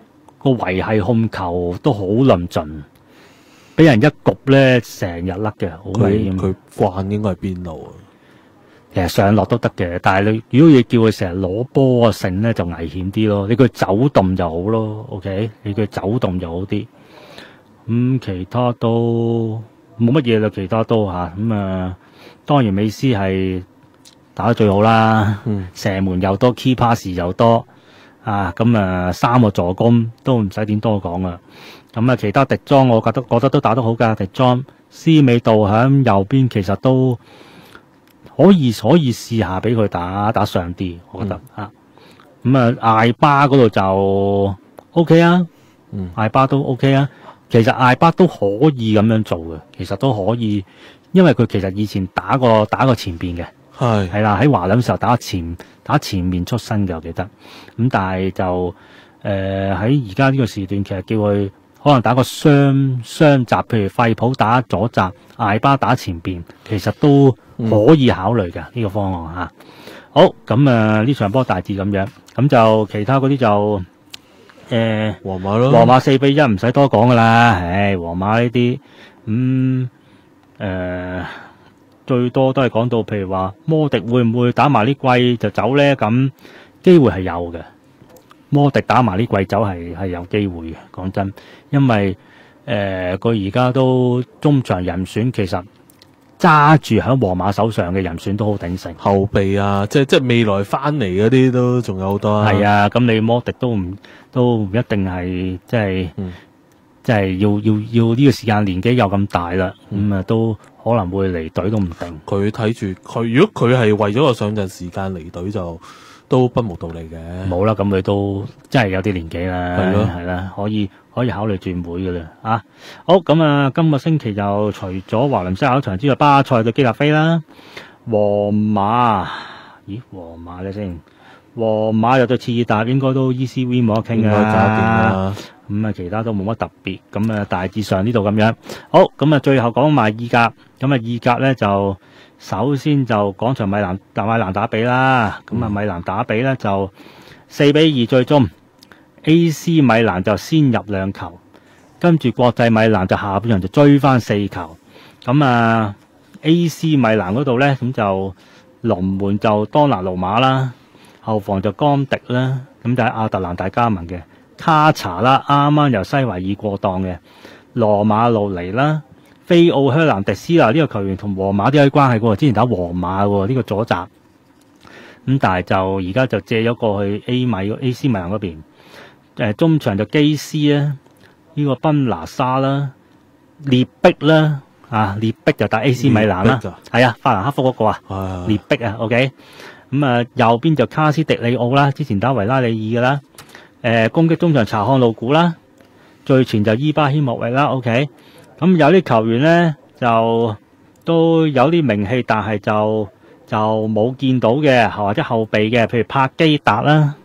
個維係控球都好論盡，俾人一焗咧成日甩嘅，好危險。 佢佢慣應該係邊路啊？ 其實上落都得嘅，但係你如果要叫佢成日攞波啊勝咧就危險啲咯。你叫佢走動就好咯 ，OK？ 你叫佢走動就好啲。咁、嗯、其他都冇乜嘢啦，其他都吓咁啊。當然美斯係打得最好啦， 嗯， 射門又多 ，key pass 又多啊，咁啊三個助攻都唔使點多講啊。咁啊，其他迪莊我覺得覺得都打得好㗎，迪莊斯美度喺右邊其實都。可以可以試下俾佢打打上啲，我覺得嚇。咁啊，艾巴嗰度就 O K 啊， 嗯， 艾巴都 O K 啊。其實艾巴都可以咁樣做嘅，其實都可以，因為佢其實以前打過打過前邊嘅， 係係啦，喺華倫時候打前打前面出身嘅，我記得。咁但係就誒喺而家呢個時段，其實叫佢可能打個雙雙閘，譬如費普打左閘，艾巴打前邊，其實都可以考慮嘅呢、嗯、個方案嚇。好，咁啊呢場波大致咁樣，咁就其他嗰啲就誒皇馬咯， 皇馬四比一唔使多講噶啦，唉，皇馬呢啲咁誒最多都係講到譬如話摩迪會唔會打埋呢季就走咧？咁機會係有嘅。摩迪打埋呢季走係係有機會嘅，講真，因為誒佢而家都中場人選，其實揸住喺皇馬手上嘅人選都好鼎盛， 後備啊，即係即係未來翻嚟嗰啲都仲有好多啊。 係啊，咁你摩迪都唔都唔一定係即係， 嗯、 即係要要要呢個時間年紀又咁大啦，咁啊、嗯、都可能會離隊都唔定。 佢睇住佢，如果佢係為咗個上陣時間離隊就。都不無道理嘅， 冇啦，咁佢都真係有啲年紀啦， 係咯， 係啦，可以可以考慮轉會嘅啦，啊，好咁啊，今個星期就除咗華倫西亞場之外，巴塞對基達菲啦，皇馬，咦，皇馬咧先，皇馬又對切爾達，應該都 E C V 冇得傾噶啦，咁啊，其他都冇乜特別，咁啊，大致上呢度咁樣，好，咁啊，最後講埋意甲，咁啊，意甲咧就。首先就講場米蘭打米蘭打比啦，咁啊、嗯、米蘭打比咧就四比二最終 A C 米蘭就先入兩球，跟住國際米蘭就下半場就追翻四球，咁啊 A C 米蘭嗰度咧咁就龍門就當拿魯馬啦，後防就江迪啦，咁就係亞特蘭大加盟嘅卡查啦，啱啱由西維爾過檔嘅羅馬路尼啦。菲奧香蘭迪斯啦，呢個球員同皇馬都有啲關係嘅，之前打皇馬嘅呢個左閘，咁但係就而家就借咗過去 A 米 A C 米蘭嗰邊，誒中場就基斯啦，呢個賓拿沙啦，列碧啦，啊列碧就打 A C 米蘭啦，係啊，法蘭克福嗰個啊，列碧啊 ，OK，咁啊右邊就卡斯迪里奧啦，之前打維拉利爾嘅啦，誒攻擊中場查漢路古啦，最前就伊巴希莫域啦 ，OK。咁有啲球員咧就都有啲名氣，但係就就冇見到嘅，或者後備嘅，譬如帕基達啦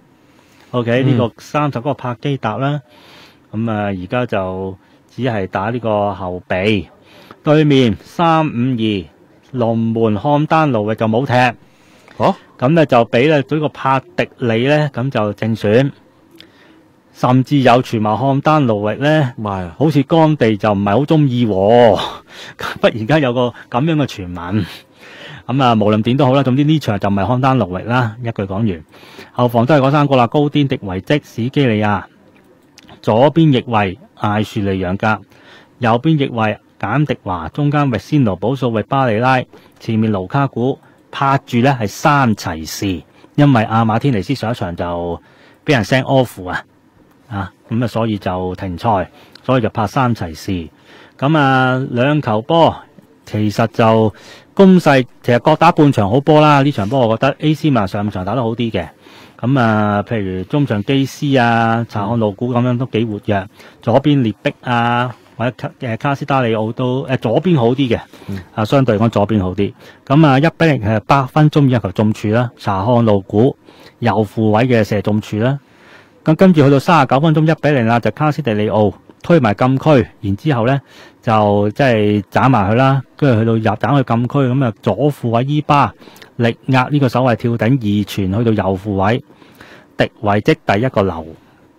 ，OK 呢、嗯、個三十嗰個帕基達啦，咁啊而家就只係打呢個後備。對面三五二龍門漢丹奴域就冇踢， 哦， 咁咧就俾咧呢個帕迪里咧咁就正選。甚至有傳聞漢丹奴域咧， 啊、 好似干地就唔係好中意，忽然間有個咁樣嘅傳聞。咁啊，無論點都好啦，總之呢場就唔係漢丹奴域啦。一句講完，後防都係嗰三個啦，高甸迪維積、史基利亞，左邊翼衛艾樹利楊格，右邊翼衛簡迪華，中間域仙奴保素域巴里拉，前面盧卡古，拍住咧係三齊士，因為阿馬天尼斯上一場就俾人 send off 啊。啊，咁啊，所以就停賽，所以就拍三齊士。咁啊，兩球波其實就攻勢，其實各打半場好波啦。呢場波我覺得 A C 米蘭上半場打得好啲嘅。咁啊，譬如中場基斯啊、查漢路古咁樣都幾活躍。左邊列碧啊，或者卡誒卡斯達里奧都誒左邊好啲嘅。嗯、啊，相對嚟講左邊好啲。咁啊，一比零係八分鐘一球中柱啦，查漢路古右副位嘅射中柱啦。咁跟住去到三十九分鐘一比零啦，就卡斯蒂利奧推埋禁區，然之後咧就即係斬埋佢啦，跟住去到入斬去禁區，咁啊左副位伊巴力壓呢個守衛跳頂二傳去到右副位，迪維積第一個流，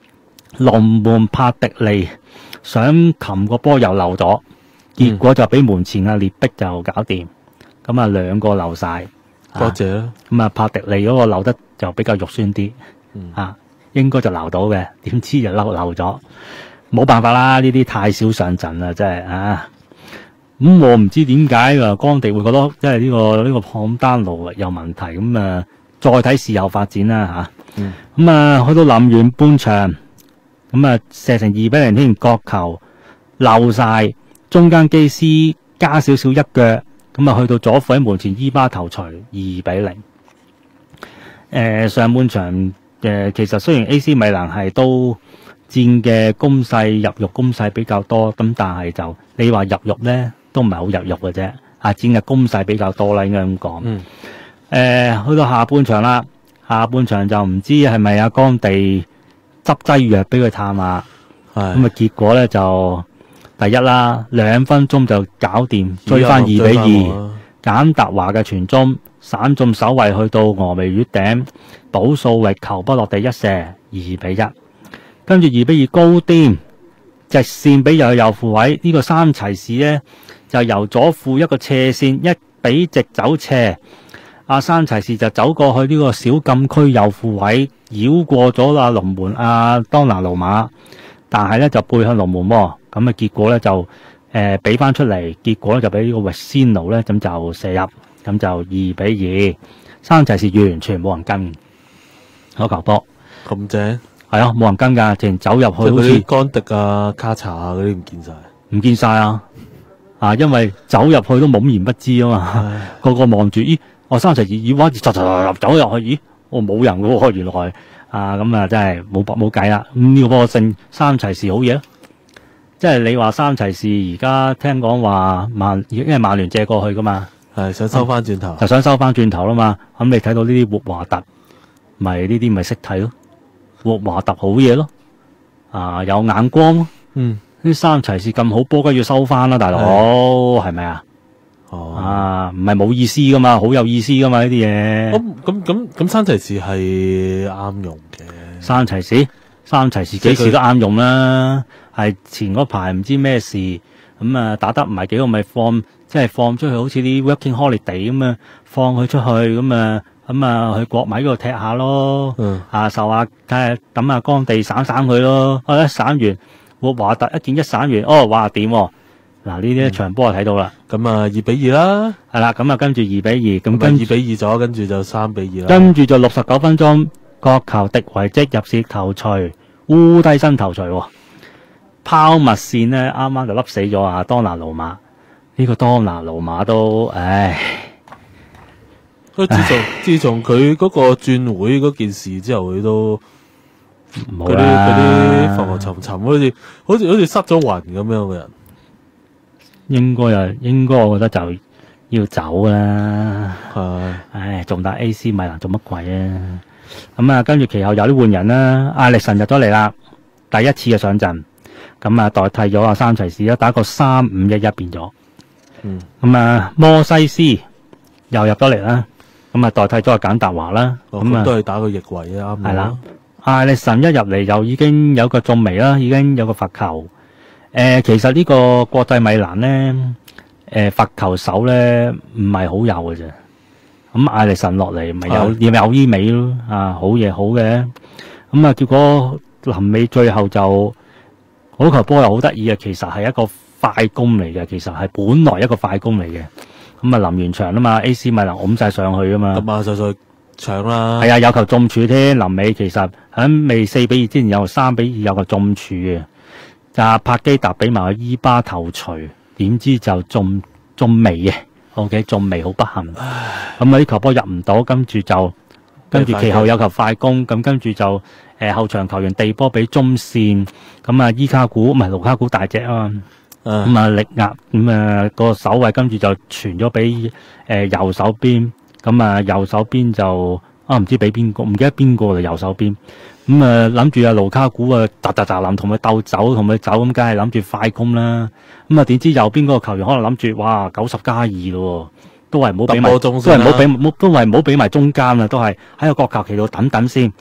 龍門帕迪利想擒個波又漏咗，結果就俾門前嘅列壁就搞掂。咁啊兩個漏晒， 多謝啦。 咁啊帕迪利嗰個漏得就比較肉酸啲， 嗯啊應該就留到嘅，點知就漏漏咗，冇辦法啦，呢啲太少上陣啦，真係啊！咁、嗯、我唔知點解啊，干地會覺得即係呢個呢、呢個龐丹奴有問題，咁啊再睇事後發展啦吓。咁啊、 嗯嗯、去到臨完半場，咁啊射成二比零添，角球漏晒，中間基斯加少少一腳，咁啊去到左副喺門前伊巴頭槌二比零。誒、呃、上半場誒、呃、其實雖然 A C 米蘭係都佔嘅攻勢入肉攻勢比較多，咁但係就你話入肉咧都唔係好入肉嘅啫，啊佔嘅攻勢比較多啦，應該咁講。 嗯。 誒、呃，去到下半場啦，下半場就唔知係咪阿干地執劑藥俾佢探下，咁啊係結果咧就第一啦，兩分鐘就搞掂，追翻二比追返我二。 啦簡達華嘅傳中，散中守衛去到峨眉月頂，保素域球不落地一射，二比一。跟住二比二高顛，直線俾入去右副位，呢、這個三齊士呢，就由左副一個斜線一比直走斜，阿三齊士就走過去呢個小禁區右副位，繞過咗啦龍門阿當拿魯馬，但係呢就背向龍門喎，咁啊結果呢就誒俾翻出嚟，結果呢就俾呢個域仙奴呢，咁就射入，咁就二比二，三齊士完全冇人跟嗰球波。 咁正， 係啊，冇人跟噶，直情走入去即係好似嗰啲干迪啊、卡查啊嗰啲唔見晒。 唔見晒啊！啊，因為走入去都懵然不知啊嘛， 唉個個望住，咦，我三齊以哇，走走走入去，咦，我冇人嘅喎，原來啊，咁啊真係冇冇計啦。咁呢個波勝三齊士好嘢咯，即係你話三齊士而家聽講話曼，因為曼聯借過去噶嘛， 係想收翻轉頭。 就想收翻轉頭啦嘛。咁你睇到呢啲活華特，咪呢啲咪識睇咯，活華特好嘢咯，啊有眼光咯。 嗯。 呢三齊士咁好波，梗要收翻啦，大佬係咪啊？ 哦。 啊，唔係冇意思噶嘛，好有意思噶嘛呢啲嘢。 咁咁咁咁山齊士係啱用嘅。 三齊士，三齊士幾時都啱用啦。係前嗰排唔知咩事，咁啊打得唔係幾好，咪放即係放出去，好似啲 working holiday 咁啊，放佢出去咁啊，咁啊去國米嗰度踢下咯。 嗯。 啊，受下睇下抌下乾地散散佢咯，啊一散完。我華特一件一散完，哦，哇點？嗱呢啲一場波就睇到啦。 咁啊，二比二啦。 係啦，咁啊跟住二比二，咁咁跟二比二咗，跟住就三比二啦。 跟住就六十九分鐘，角球迪維積入射頭槌，烏低身頭槌喎，拋物線呢，啱啱就笠死咗啊！當拿魯馬呢個當拿魯馬都，唉， 自從自從佢嗰個轉會嗰件事之後，佢都。嗰啲嗰啲浮浮沉沉，好似好似好似失咗魂咁樣嘅人。 應該啊，應該我覺得就要走啦。 係， 唉，仲打 A C 米蘭做乜鬼啊？咁啊，跟住其後有啲換人啦，艾力神入咗嚟啦，第一次嘅上陣，咁啊代替咗阿三齊士啦，打個三五一一變咗。 嗯。 咁啊，摩西斯又入咗嚟啦，咁啊代替咗阿簡達華啦。 咁啊都係打個翼位啊，啱係啦。艾力神一入嚟就已經有個中楣啦，已經有個罰球。誒、呃，其實呢個國際米蘭咧，誒、呃、罰球手咧唔係好有嘅啫。咁艾力神落嚟咪有有依尾咯，啊好嘢好嘅。咁啊，結果臨尾最後就嗰球波又好得意嘅，其實係一個快攻嚟嘅，其實係本來一個快攻嚟嘅。咁啊，臨完場啊嘛 ，A C 米蘭拱晒上去啊嘛。 咁啊，就再搶啦。 係啊，有球中柱添。臨尾其實喺未四比二之前有三比二有球中柱嘅，就係帕基達俾埋個伊巴頭槌，點知就中中尾嘅。O.K. 中尾好不幸。咁啊啲球波入唔到，跟住就跟住其後有球快攻，咁跟住就誒、呃、後場球員地波俾中線，咁啊伊卡古唔係盧卡古大隻啊嘛，咁啊力壓，咁啊個守衛跟住就傳咗俾誒右手邊。咁啊，右手邊就啊唔知俾邊個，唔記得邊個嚟右手邊。咁啊諗住阿盧卡古啊，突突突臨同佢鬥走，同佢走，咁梗係諗住快攻啦。咁啊點知右邊嗰個球員可能諗住，哇九十加二咯，都係唔好俾埋，都係唔好俾，都係唔好俾埋中間啦，都係喺個角球旗度等等先。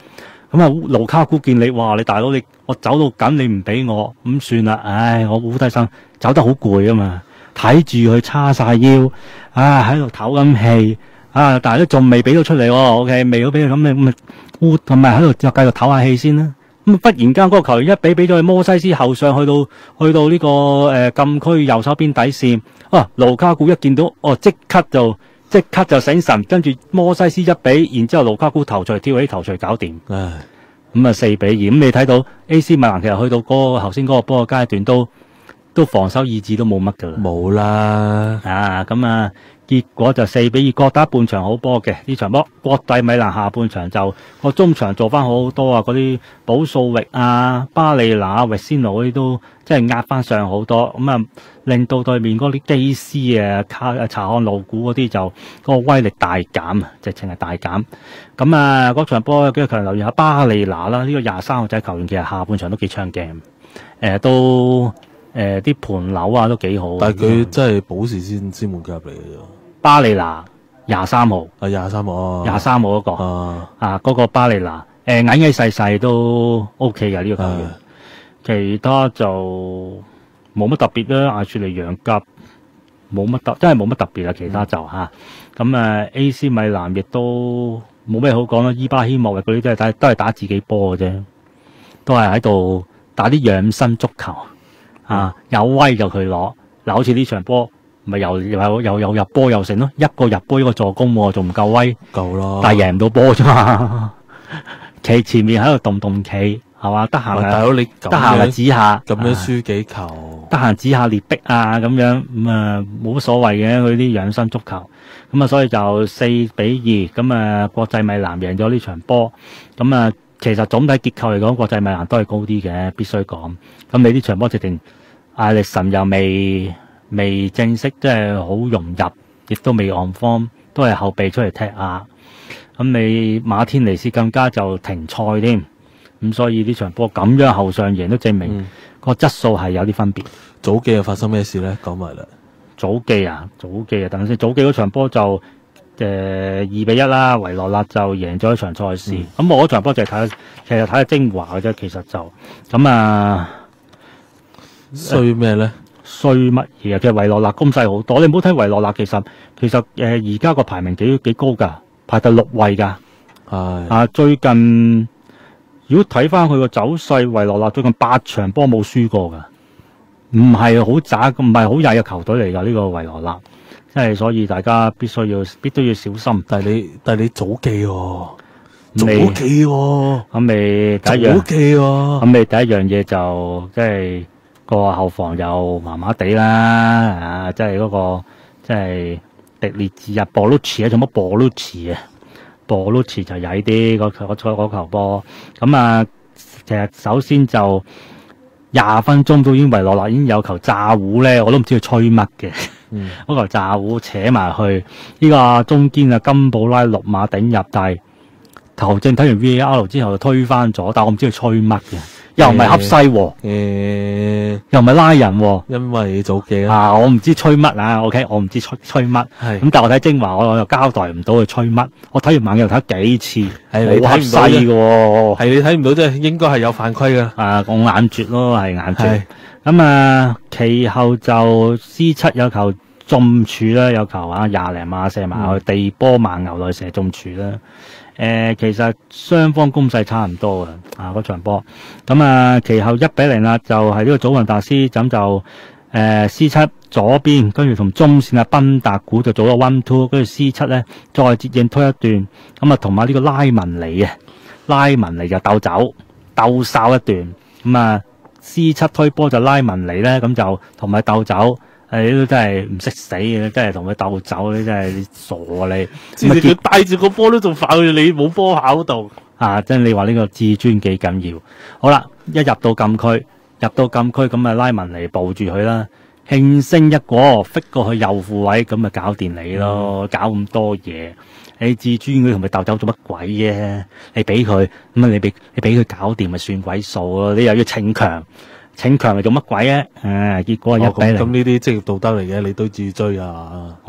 咁啊，盧卡古見你，哇！你大佬你我走到緊，你唔俾我，咁算啦。唉，我烏低生走得好攰啊嘛，睇住佢叉晒腰，啊喺度唞緊氣，啊但係都仲未俾到出嚟喎。OK， 未好俾佢咁你咁咪烏同埋喺度就繼續唞下氣先啦。咁忽然間嗰個球員一比俾咗去摩西斯後上，去到去到呢、這個誒、呃、禁區右手邊底線。啊，盧卡古一見到，哦即刻就即刻就醒神，跟住摩西斯一比，然之後盧卡古頭槌跳起頭槌搞掂。 唉， 咁啊四比二。咁你睇到 A C 米蘭其實去到嗰、那個頭先嗰個波嘅階段都都防守意志都冇乜噶啦。 冇啦。 啊，咁啊。結果就四比二，各打半場好波嘅呢場波。國際米蘭下半場就個中場做翻好多啊，嗰啲保素域啊、巴利拿、域仙奴嗰啲都即係壓翻上好多，咁啊令到對面嗰啲基斯啊、卡啊、查漢路古嗰啲就嗰個威力大減啊，直情係大減。咁啊嗰場波有幾個球員留意下巴利拿啦，呢、這個廿三個仔球員其實下半場都幾搶鏡，誒、呃、都誒啲盤樓啊都幾好。 但係佢真係保時先先門腳入嚟嘅啫。 巴利拿廿三號， 啊廿三號， 廿三號嗰個啊啊嗰、那個巴利拿，誒矮矮細細都 O K 嘅呢個球員，其他就冇乜特別啦。艾雪利楊甲冇乜特，真係冇乜特別啊。其他就吓咁啊 A C 米蘭亦都冇咩好講啦。伊巴希莫嘅嗰啲都係打都係打自己波嘅啫，都係喺度打啲養生足球啊，有威就佢攞嗱，好似呢場波。咪又又又又入波又成咯，一個入波一個助攻喎，仲唔夠威？ 夠咯， 但係贏唔到波啫嘛。企前面喺度動動企係嘛？得閒啊， 大佬你得閒啊指下， 咁樣輸幾球？ 得閒指下列壁啊咁樣咁啊冇乜所謂嘅，佢啲養生足球咁啊，所以就四比二咁啊，國際米蘭贏咗呢場波。咁啊，其實總體結構嚟講，國際米蘭都係高啲嘅，必須講。咁你呢場波直情艾力神又未。未正式即係好融入，亦都未on form，都係後備出嚟踢下。咁你馬天尼斯更加就停賽添，咁所以呢場波咁樣後上贏都證明個質素係有啲分別。 早記又發生咩事咧？講埋啦。 早記啊，早記啊，等陣先。早記嗰場波就誒二比一啦，維羅納就贏咗一場賽事。咁、嗯、我嗰場波就係睇，其實睇下精華嘅啫。其實就咁啊， 衰咩咧？ 衰乜嘢啊？其實維羅納攻勢好多，你唔好睇維羅納，其實其實誒而家個排名幾幾高噶，排第六位噶。係啊，最近如果睇翻佢個走勢，維羅納最近八場波冇輸過噶，唔係好渣，唔係好曳嘅球隊嚟噶呢個維羅納，即係所以大家必須要必須要小心。 但係你但係你早記喎、哦，早記喎、哦， 咁你第一樣早記喎、哦， 咁你第一樣嘢就即係。個後防又麻麻地啦，啊，即係嗰個即係迪列治啊，博魯茨啊，做乜博魯茨啊？博魯茨就曳啲，嗰嗰嗰球波。咁啊，其實首先就廿分鐘都已經維羅納已經有球炸糊咧，我都唔知佢吹乜嘅。嗯，嗰球炸糊扯埋去，呢個中堅啊金寶拉六碼頂入，但係球證睇完 V A R 之後就推翻咗，但我唔知佢吹乜嘅。又唔係恰西喎，誒，又唔係拉人喎， 因為早記啦。 啊，我唔知吹乜啊 ，OK， 我唔知吹吹乜，係咁，但係我睇精華，我我又交代唔到佢吹乜，我睇完猛又睇幾次，係冇恰西嘅喎，係你睇唔到啫，應該係有犯規噶。 啊，我眼絕咯，係眼絕。咁啊，其後就 C 七有球中柱啦，有球啊廿零碼射埋去地波慢牛內射中柱啦。誒、呃，其實雙方攻勢差唔多嘅，啊嗰場波，咁啊其後一比零啦，就係、是、呢個祖雲達斯咁就誒、呃、C 七左邊，跟住同中線啊賓達古就做咗 one two， 跟住 C 七咧再接應推一段，咁啊同埋呢個拉文尼啊，拉文尼就鬥走鬥哨一段，咁啊 C 七推波就拉文尼咧，咁就同埋鬥走。誒，你都真係唔識死嘅，真係同佢鬥走，你真係傻啊你！ 自己帶住個波都仲跑住你冇波跑度啊！真係你話呢個自尊幾緊要？好啦，一入到禁區，入到禁區咁啊，拉文尼抱住佢啦，輕聲一過，逼過去右副位，咁咪搞掂你咯！搞咁多嘢，你自尊佢同佢鬥走做乜鬼啫？你俾佢咁啊，你俾你俾佢搞掂咪算鬼數咯！你又要逞強。逞強嚟做乜鬼啊？誒，結果係一比零。 咁呢啲職業道德嚟嘅，你都自追啊？ 哦，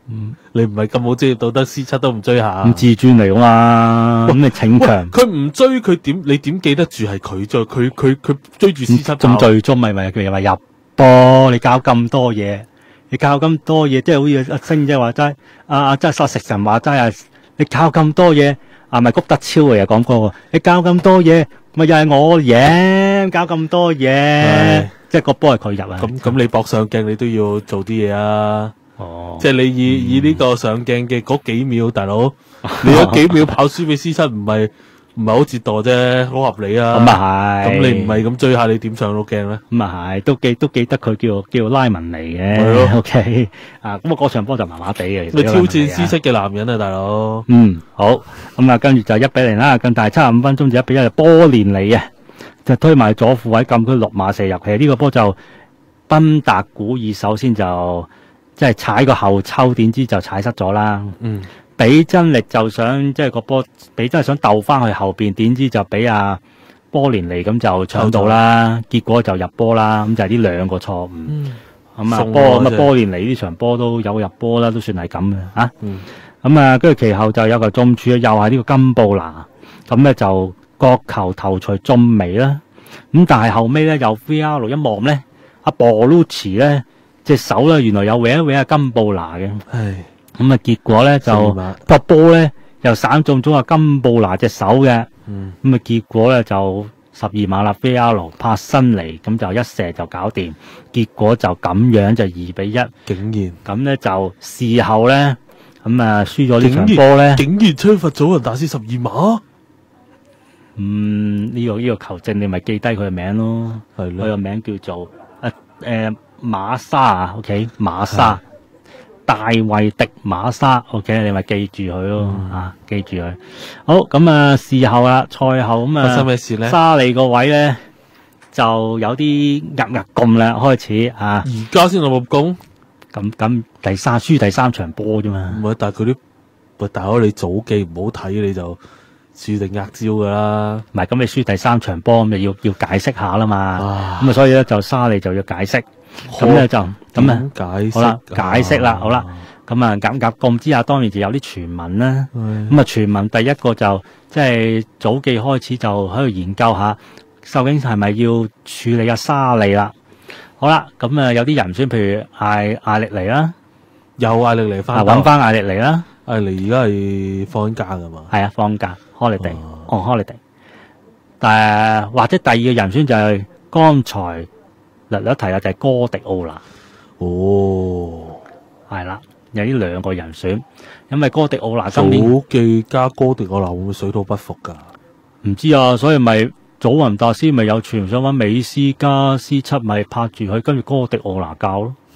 嗯你唔係咁冇職業道德，C 七都唔追下。 咁自尊嚟噶嘛，咁你逞喂強， 佢唔追佢點？你點記得住係佢追？佢佢佢追住 C 七跑咁最終咪咪佢話入波，你搞咁多嘢，你搞咁多嘢，即係好似阿星姐話齋，阿阿即係沙食神話齋啊，你搞咁多嘢，啊咪谷德超啊又講過喎，你搞咁多嘢，咪又係我贏，搞咁多嘢係， 即係個波係佢入啊， 咁咁你搏上鏡，你都要做啲嘢啊！ 哦， 即係你以以呢個上鏡嘅嗰幾秒，大佬，你有幾秒跑輸俾 C 七，唔係唔係好折墮啫，好合理啊！ 咁啊係， 咁你唔係咁追下，你點上到鏡咧？ 咁啊係，都記都記得佢叫叫拉文嚟係嘅咯 ，OK，啊咁啊嗰場波就麻麻地嘅， 你挑戰 C 斯七嘅男人啊，大佬！ 嗯，好，咁啊，跟住就一比零啦，更大七十五分鐘就一比一，就波連尼啊，就推埋左副位禁區六碼射入，其實呢個波就賓達古爾首先就即係踩個後抽，點知就踩失咗啦。 嗯， 比真力就想即係個波，比真係想鬥翻去後邊，點知就俾阿波連尼咁就搶到啦，結果就入波啦，咁就係呢兩個錯誤。 嗯咁啊， 送波咁啊， 喎真係波連尼呢場波都有入波啦，都算係咁嘅啊。 嗯咁啊，跟住其後就有球中柱，又係呢個金布拿，咁咧就角球頭槌中尾啦。咁但係後尾咧，又 V R 一望咧，阿博魯奇咧隻手咧原來有搲一搲阿金布拿嘅。 唉， 咁啊，結果咧就四碼個波咧又散中咗阿金布拿隻手嘅。 嗯， 咁啊，結果咧就十二碼啦 V R 拍身嚟，咁就一射就搞掂。結果就咁樣就二比一。 竟然咁咧就事後咧，咁啊輸咗呢竟然場波咧。 竟然吹罰祖雲達斯十二碼， 嗯，呢、個呢、個球證你咪記低佢嘅名咯， 係咯佢個名叫做誒誒馬沙啊，OK 馬沙，大衛迪馬沙，OK 你咪記住佢咯， 嗯啊記住佢。好咁啊，事後啦，賽後咁發生咩啊， 事咧？ 沙利個位咧就有啲壓壓咁啦，開始啊， 而家先落木工， 咁咁第三輸第三場波啫嘛唔。係，但係佢啲喂大佬你早記唔好睇你就注定壓招噶啦。 唔係咁，你輸第三場波咁就要要解釋下啦嘛。 啊咁啊，所以咧就沙利就要解釋。咁咧就咁啊， 點解釋好啦， 啊解釋啦，好啦。咁啊，夾夾咁之下，當然就有啲傳聞啦。 唉咁啊，傳聞第一個就即係早記開始就喺度研究下，究竟係咪要處理阿沙利啦？好啦，咁啊有啲人選，譬如艾艾力尼啦， 又艾力嚟啊翻， 揾翻艾力尼啦， 艾力而家係放緊假噶嘛？ 係啊，放假 holiday， 哦哦 holiday。但係或者第二個人選就係剛才略略提啦，就係哥迪奧拿。 哦， 係啦，有呢兩個人選，因為哥迪奧拿今年早記加哥迪奧拿會唔會水土不服噶？ 唔知啊，所以咪祖雲達斯咪有傳想揾美斯加 C 七咪拍住佢，跟住哥迪奧拿教咯。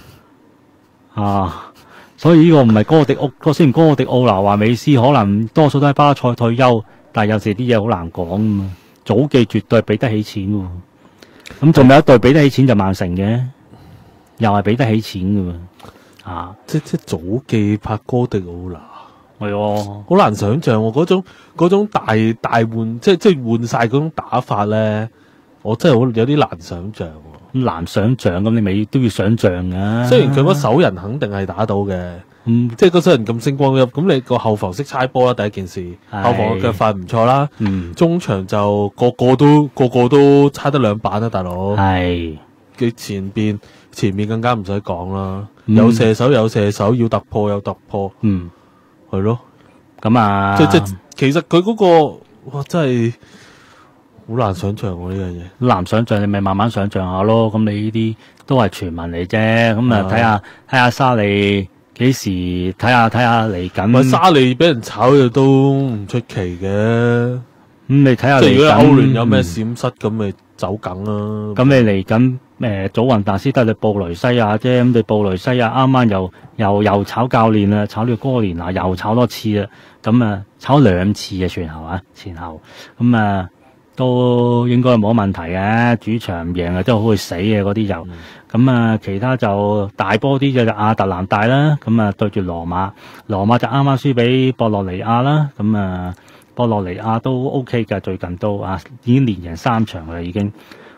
啊，所以呢個唔係哥迪奧，雖然哥迪奧拿話美斯可能多數都喺巴塞退休，但係有時啲嘢好難講噶嘛。祖記絕對係俾得起錢喎，咁仲有一隊俾得起錢就曼城嘅，又係俾得起錢噶喎。啊， 即即早記拍哥迪奧拿。 係喎。 好難想象喎，嗰種嗰種大大換，即即換晒嗰種打法咧，我真係好有啲難想象喎。 咁難想像咁，你咪都要想像㗎。 雖然佢嗰手人肯定係打到嘅， 嗯即係嗰手人咁星光熠，咁你個後防識猜波啦，第一件事， 係後防嘅腳法唔錯啦， 嗯中場就個個都個個都猜得兩板啦，大佬。 係佢前邊前面更加唔使講啦， 嗯有射手有射手，要突破有突破， 嗯係咯。 咁啊， 即即其實佢嗰、個哇真係好難想象喎呢樣嘢。 難想像，你咪慢慢想像下咯。咁你呢啲都係傳聞嚟啫。咁啊啊睇下睇下沙利幾時睇下睇下嚟咪緊。 沙利俾人炒嘅都唔出奇嘅， 咁你睇下嚟即係如果緊歐聯有咩嗯閃失咁咪走梗啦。 咁你嚟緊誒祖雲達斯得對布雷西亞啫，咁對布雷西亞啱啱又又又炒教練啦，炒呢個哥連拿又炒多次啦，咁啊炒兩次嘅前後啊前後，咁啊都應該冇乜問題嘅，主場唔贏啊真係好去死嘅嗰啲就，咁啊其他就大波啲嘅就亞特蘭大啦，咁啊對住羅馬，羅馬就啱啱輸俾博洛尼亞啦，咁啊博洛尼亞都 OK 嘅，最近都啊已經連贏三場啦已經。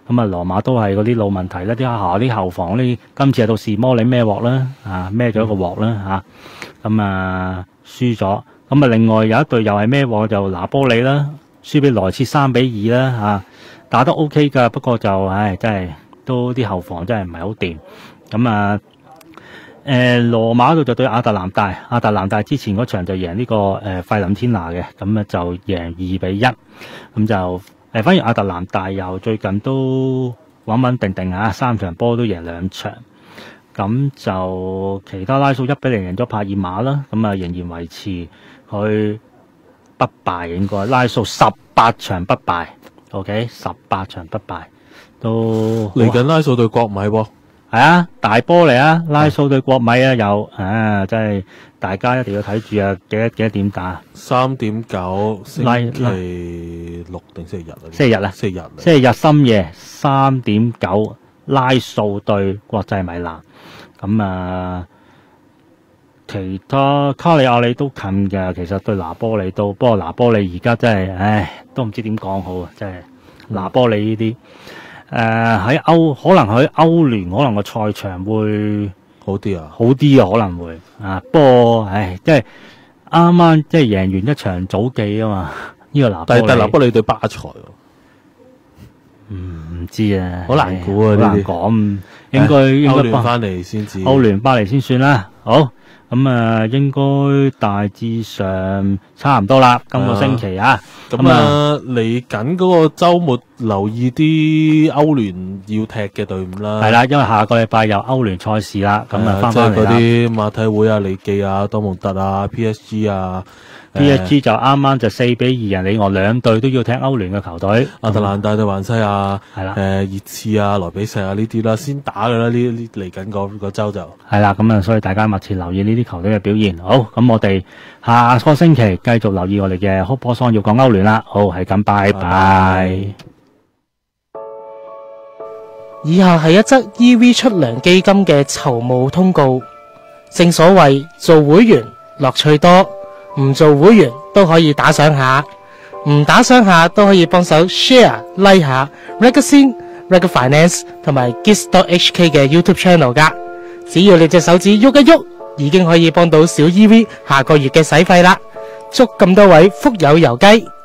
咁啊，羅馬都係嗰啲老問題啦，啲下啲後防呢，今次係到士摩你孭鑊啦，啊孭咗一個鑊啦嚇，咁啊輸咗。咁啊，另外有一隊又係孭鑊就拿波里啦，輸俾萊切三比二啦嚇，打得 OK 㗎，不過就唉真係都啲後防真係唔係好掂。咁啊誒羅馬度就對亞特蘭大，亞特蘭大之前嗰場就贏呢、這個誒、呃、費倫天拿嘅，咁啊就贏二比一，咁就誒、呃、反而亞特蘭大又最近都穩穩定定啊，三場波都贏兩場。咁就其他拉數一比零贏咗帕爾馬啦，咁啊仍然維持佢不敗，應該拉數十八場不敗 ，OK， 十八場不敗都嚟緊拉數對國米喎， 係啊，大波嚟啊，拉數對國米啊有啊，真係大家一定要睇住啊，幾多幾多點打？ 三點九星拉期六定星期日啊？ 星期日啊， 星期日啊， 星期日深夜三點九，拉數對國際米蘭。咁啊，其他卡里亞里都近嘅，其實對拿波里都，不過拿波里而家真係，唉，都唔知點講好啊！真係拿波里呢啲，誒喺歐可能喺歐聯，可能個賽場會好啲啊， 好啲啊，可能會啊，不過唉，即係啱啱即係贏完一場早記啊嘛，呢、這個拿波里， 但係拿波里對巴塞喎。 唔知啊， 好難估啊， 好難講，應該應該歐聯翻嚟先至， 歐聯巴黎先算啦。好，咁啊，應該大致上差唔多啦。今個星期啊， 咁啊嚟緊嗰個週末留意啲歐聯要踢嘅隊伍啦。 係啦，因為下個禮拜有歐聯賽事啦，咁啊翻翻嚟啦。 即係嗰啲馬體會啊、利記啊、多蒙特啊、P S G 啊。 P S G 就啱啱就四比二人，你我兩隊都要踢歐聯嘅球隊， 亞特蘭大對環西亞， 係啦， 誒熱刺啊、萊比錫啊呢啲啦，先打㗎啦，呢呢嚟緊個個週就係啦，咁啊，所以大家密切留意呢啲球隊嘅表現。好，咁我哋下個星期繼續留意我哋嘅哭波桑要講歐聯啦。好，係咁，拜拜。 以下係一則 E V 出糧基金嘅籌募通告。正所謂做會員樂趣多。唔做會員都可以打賞下，唔打賞下都可以幫手 share like 下 Ragazine、Rag Finance 同埋 Gist.hk 嘅 YouTube channel 噶。只要你隻手指喐一喐，已經可以幫到小 E V 下個月嘅使費啦。祝咁多位福有攸歸。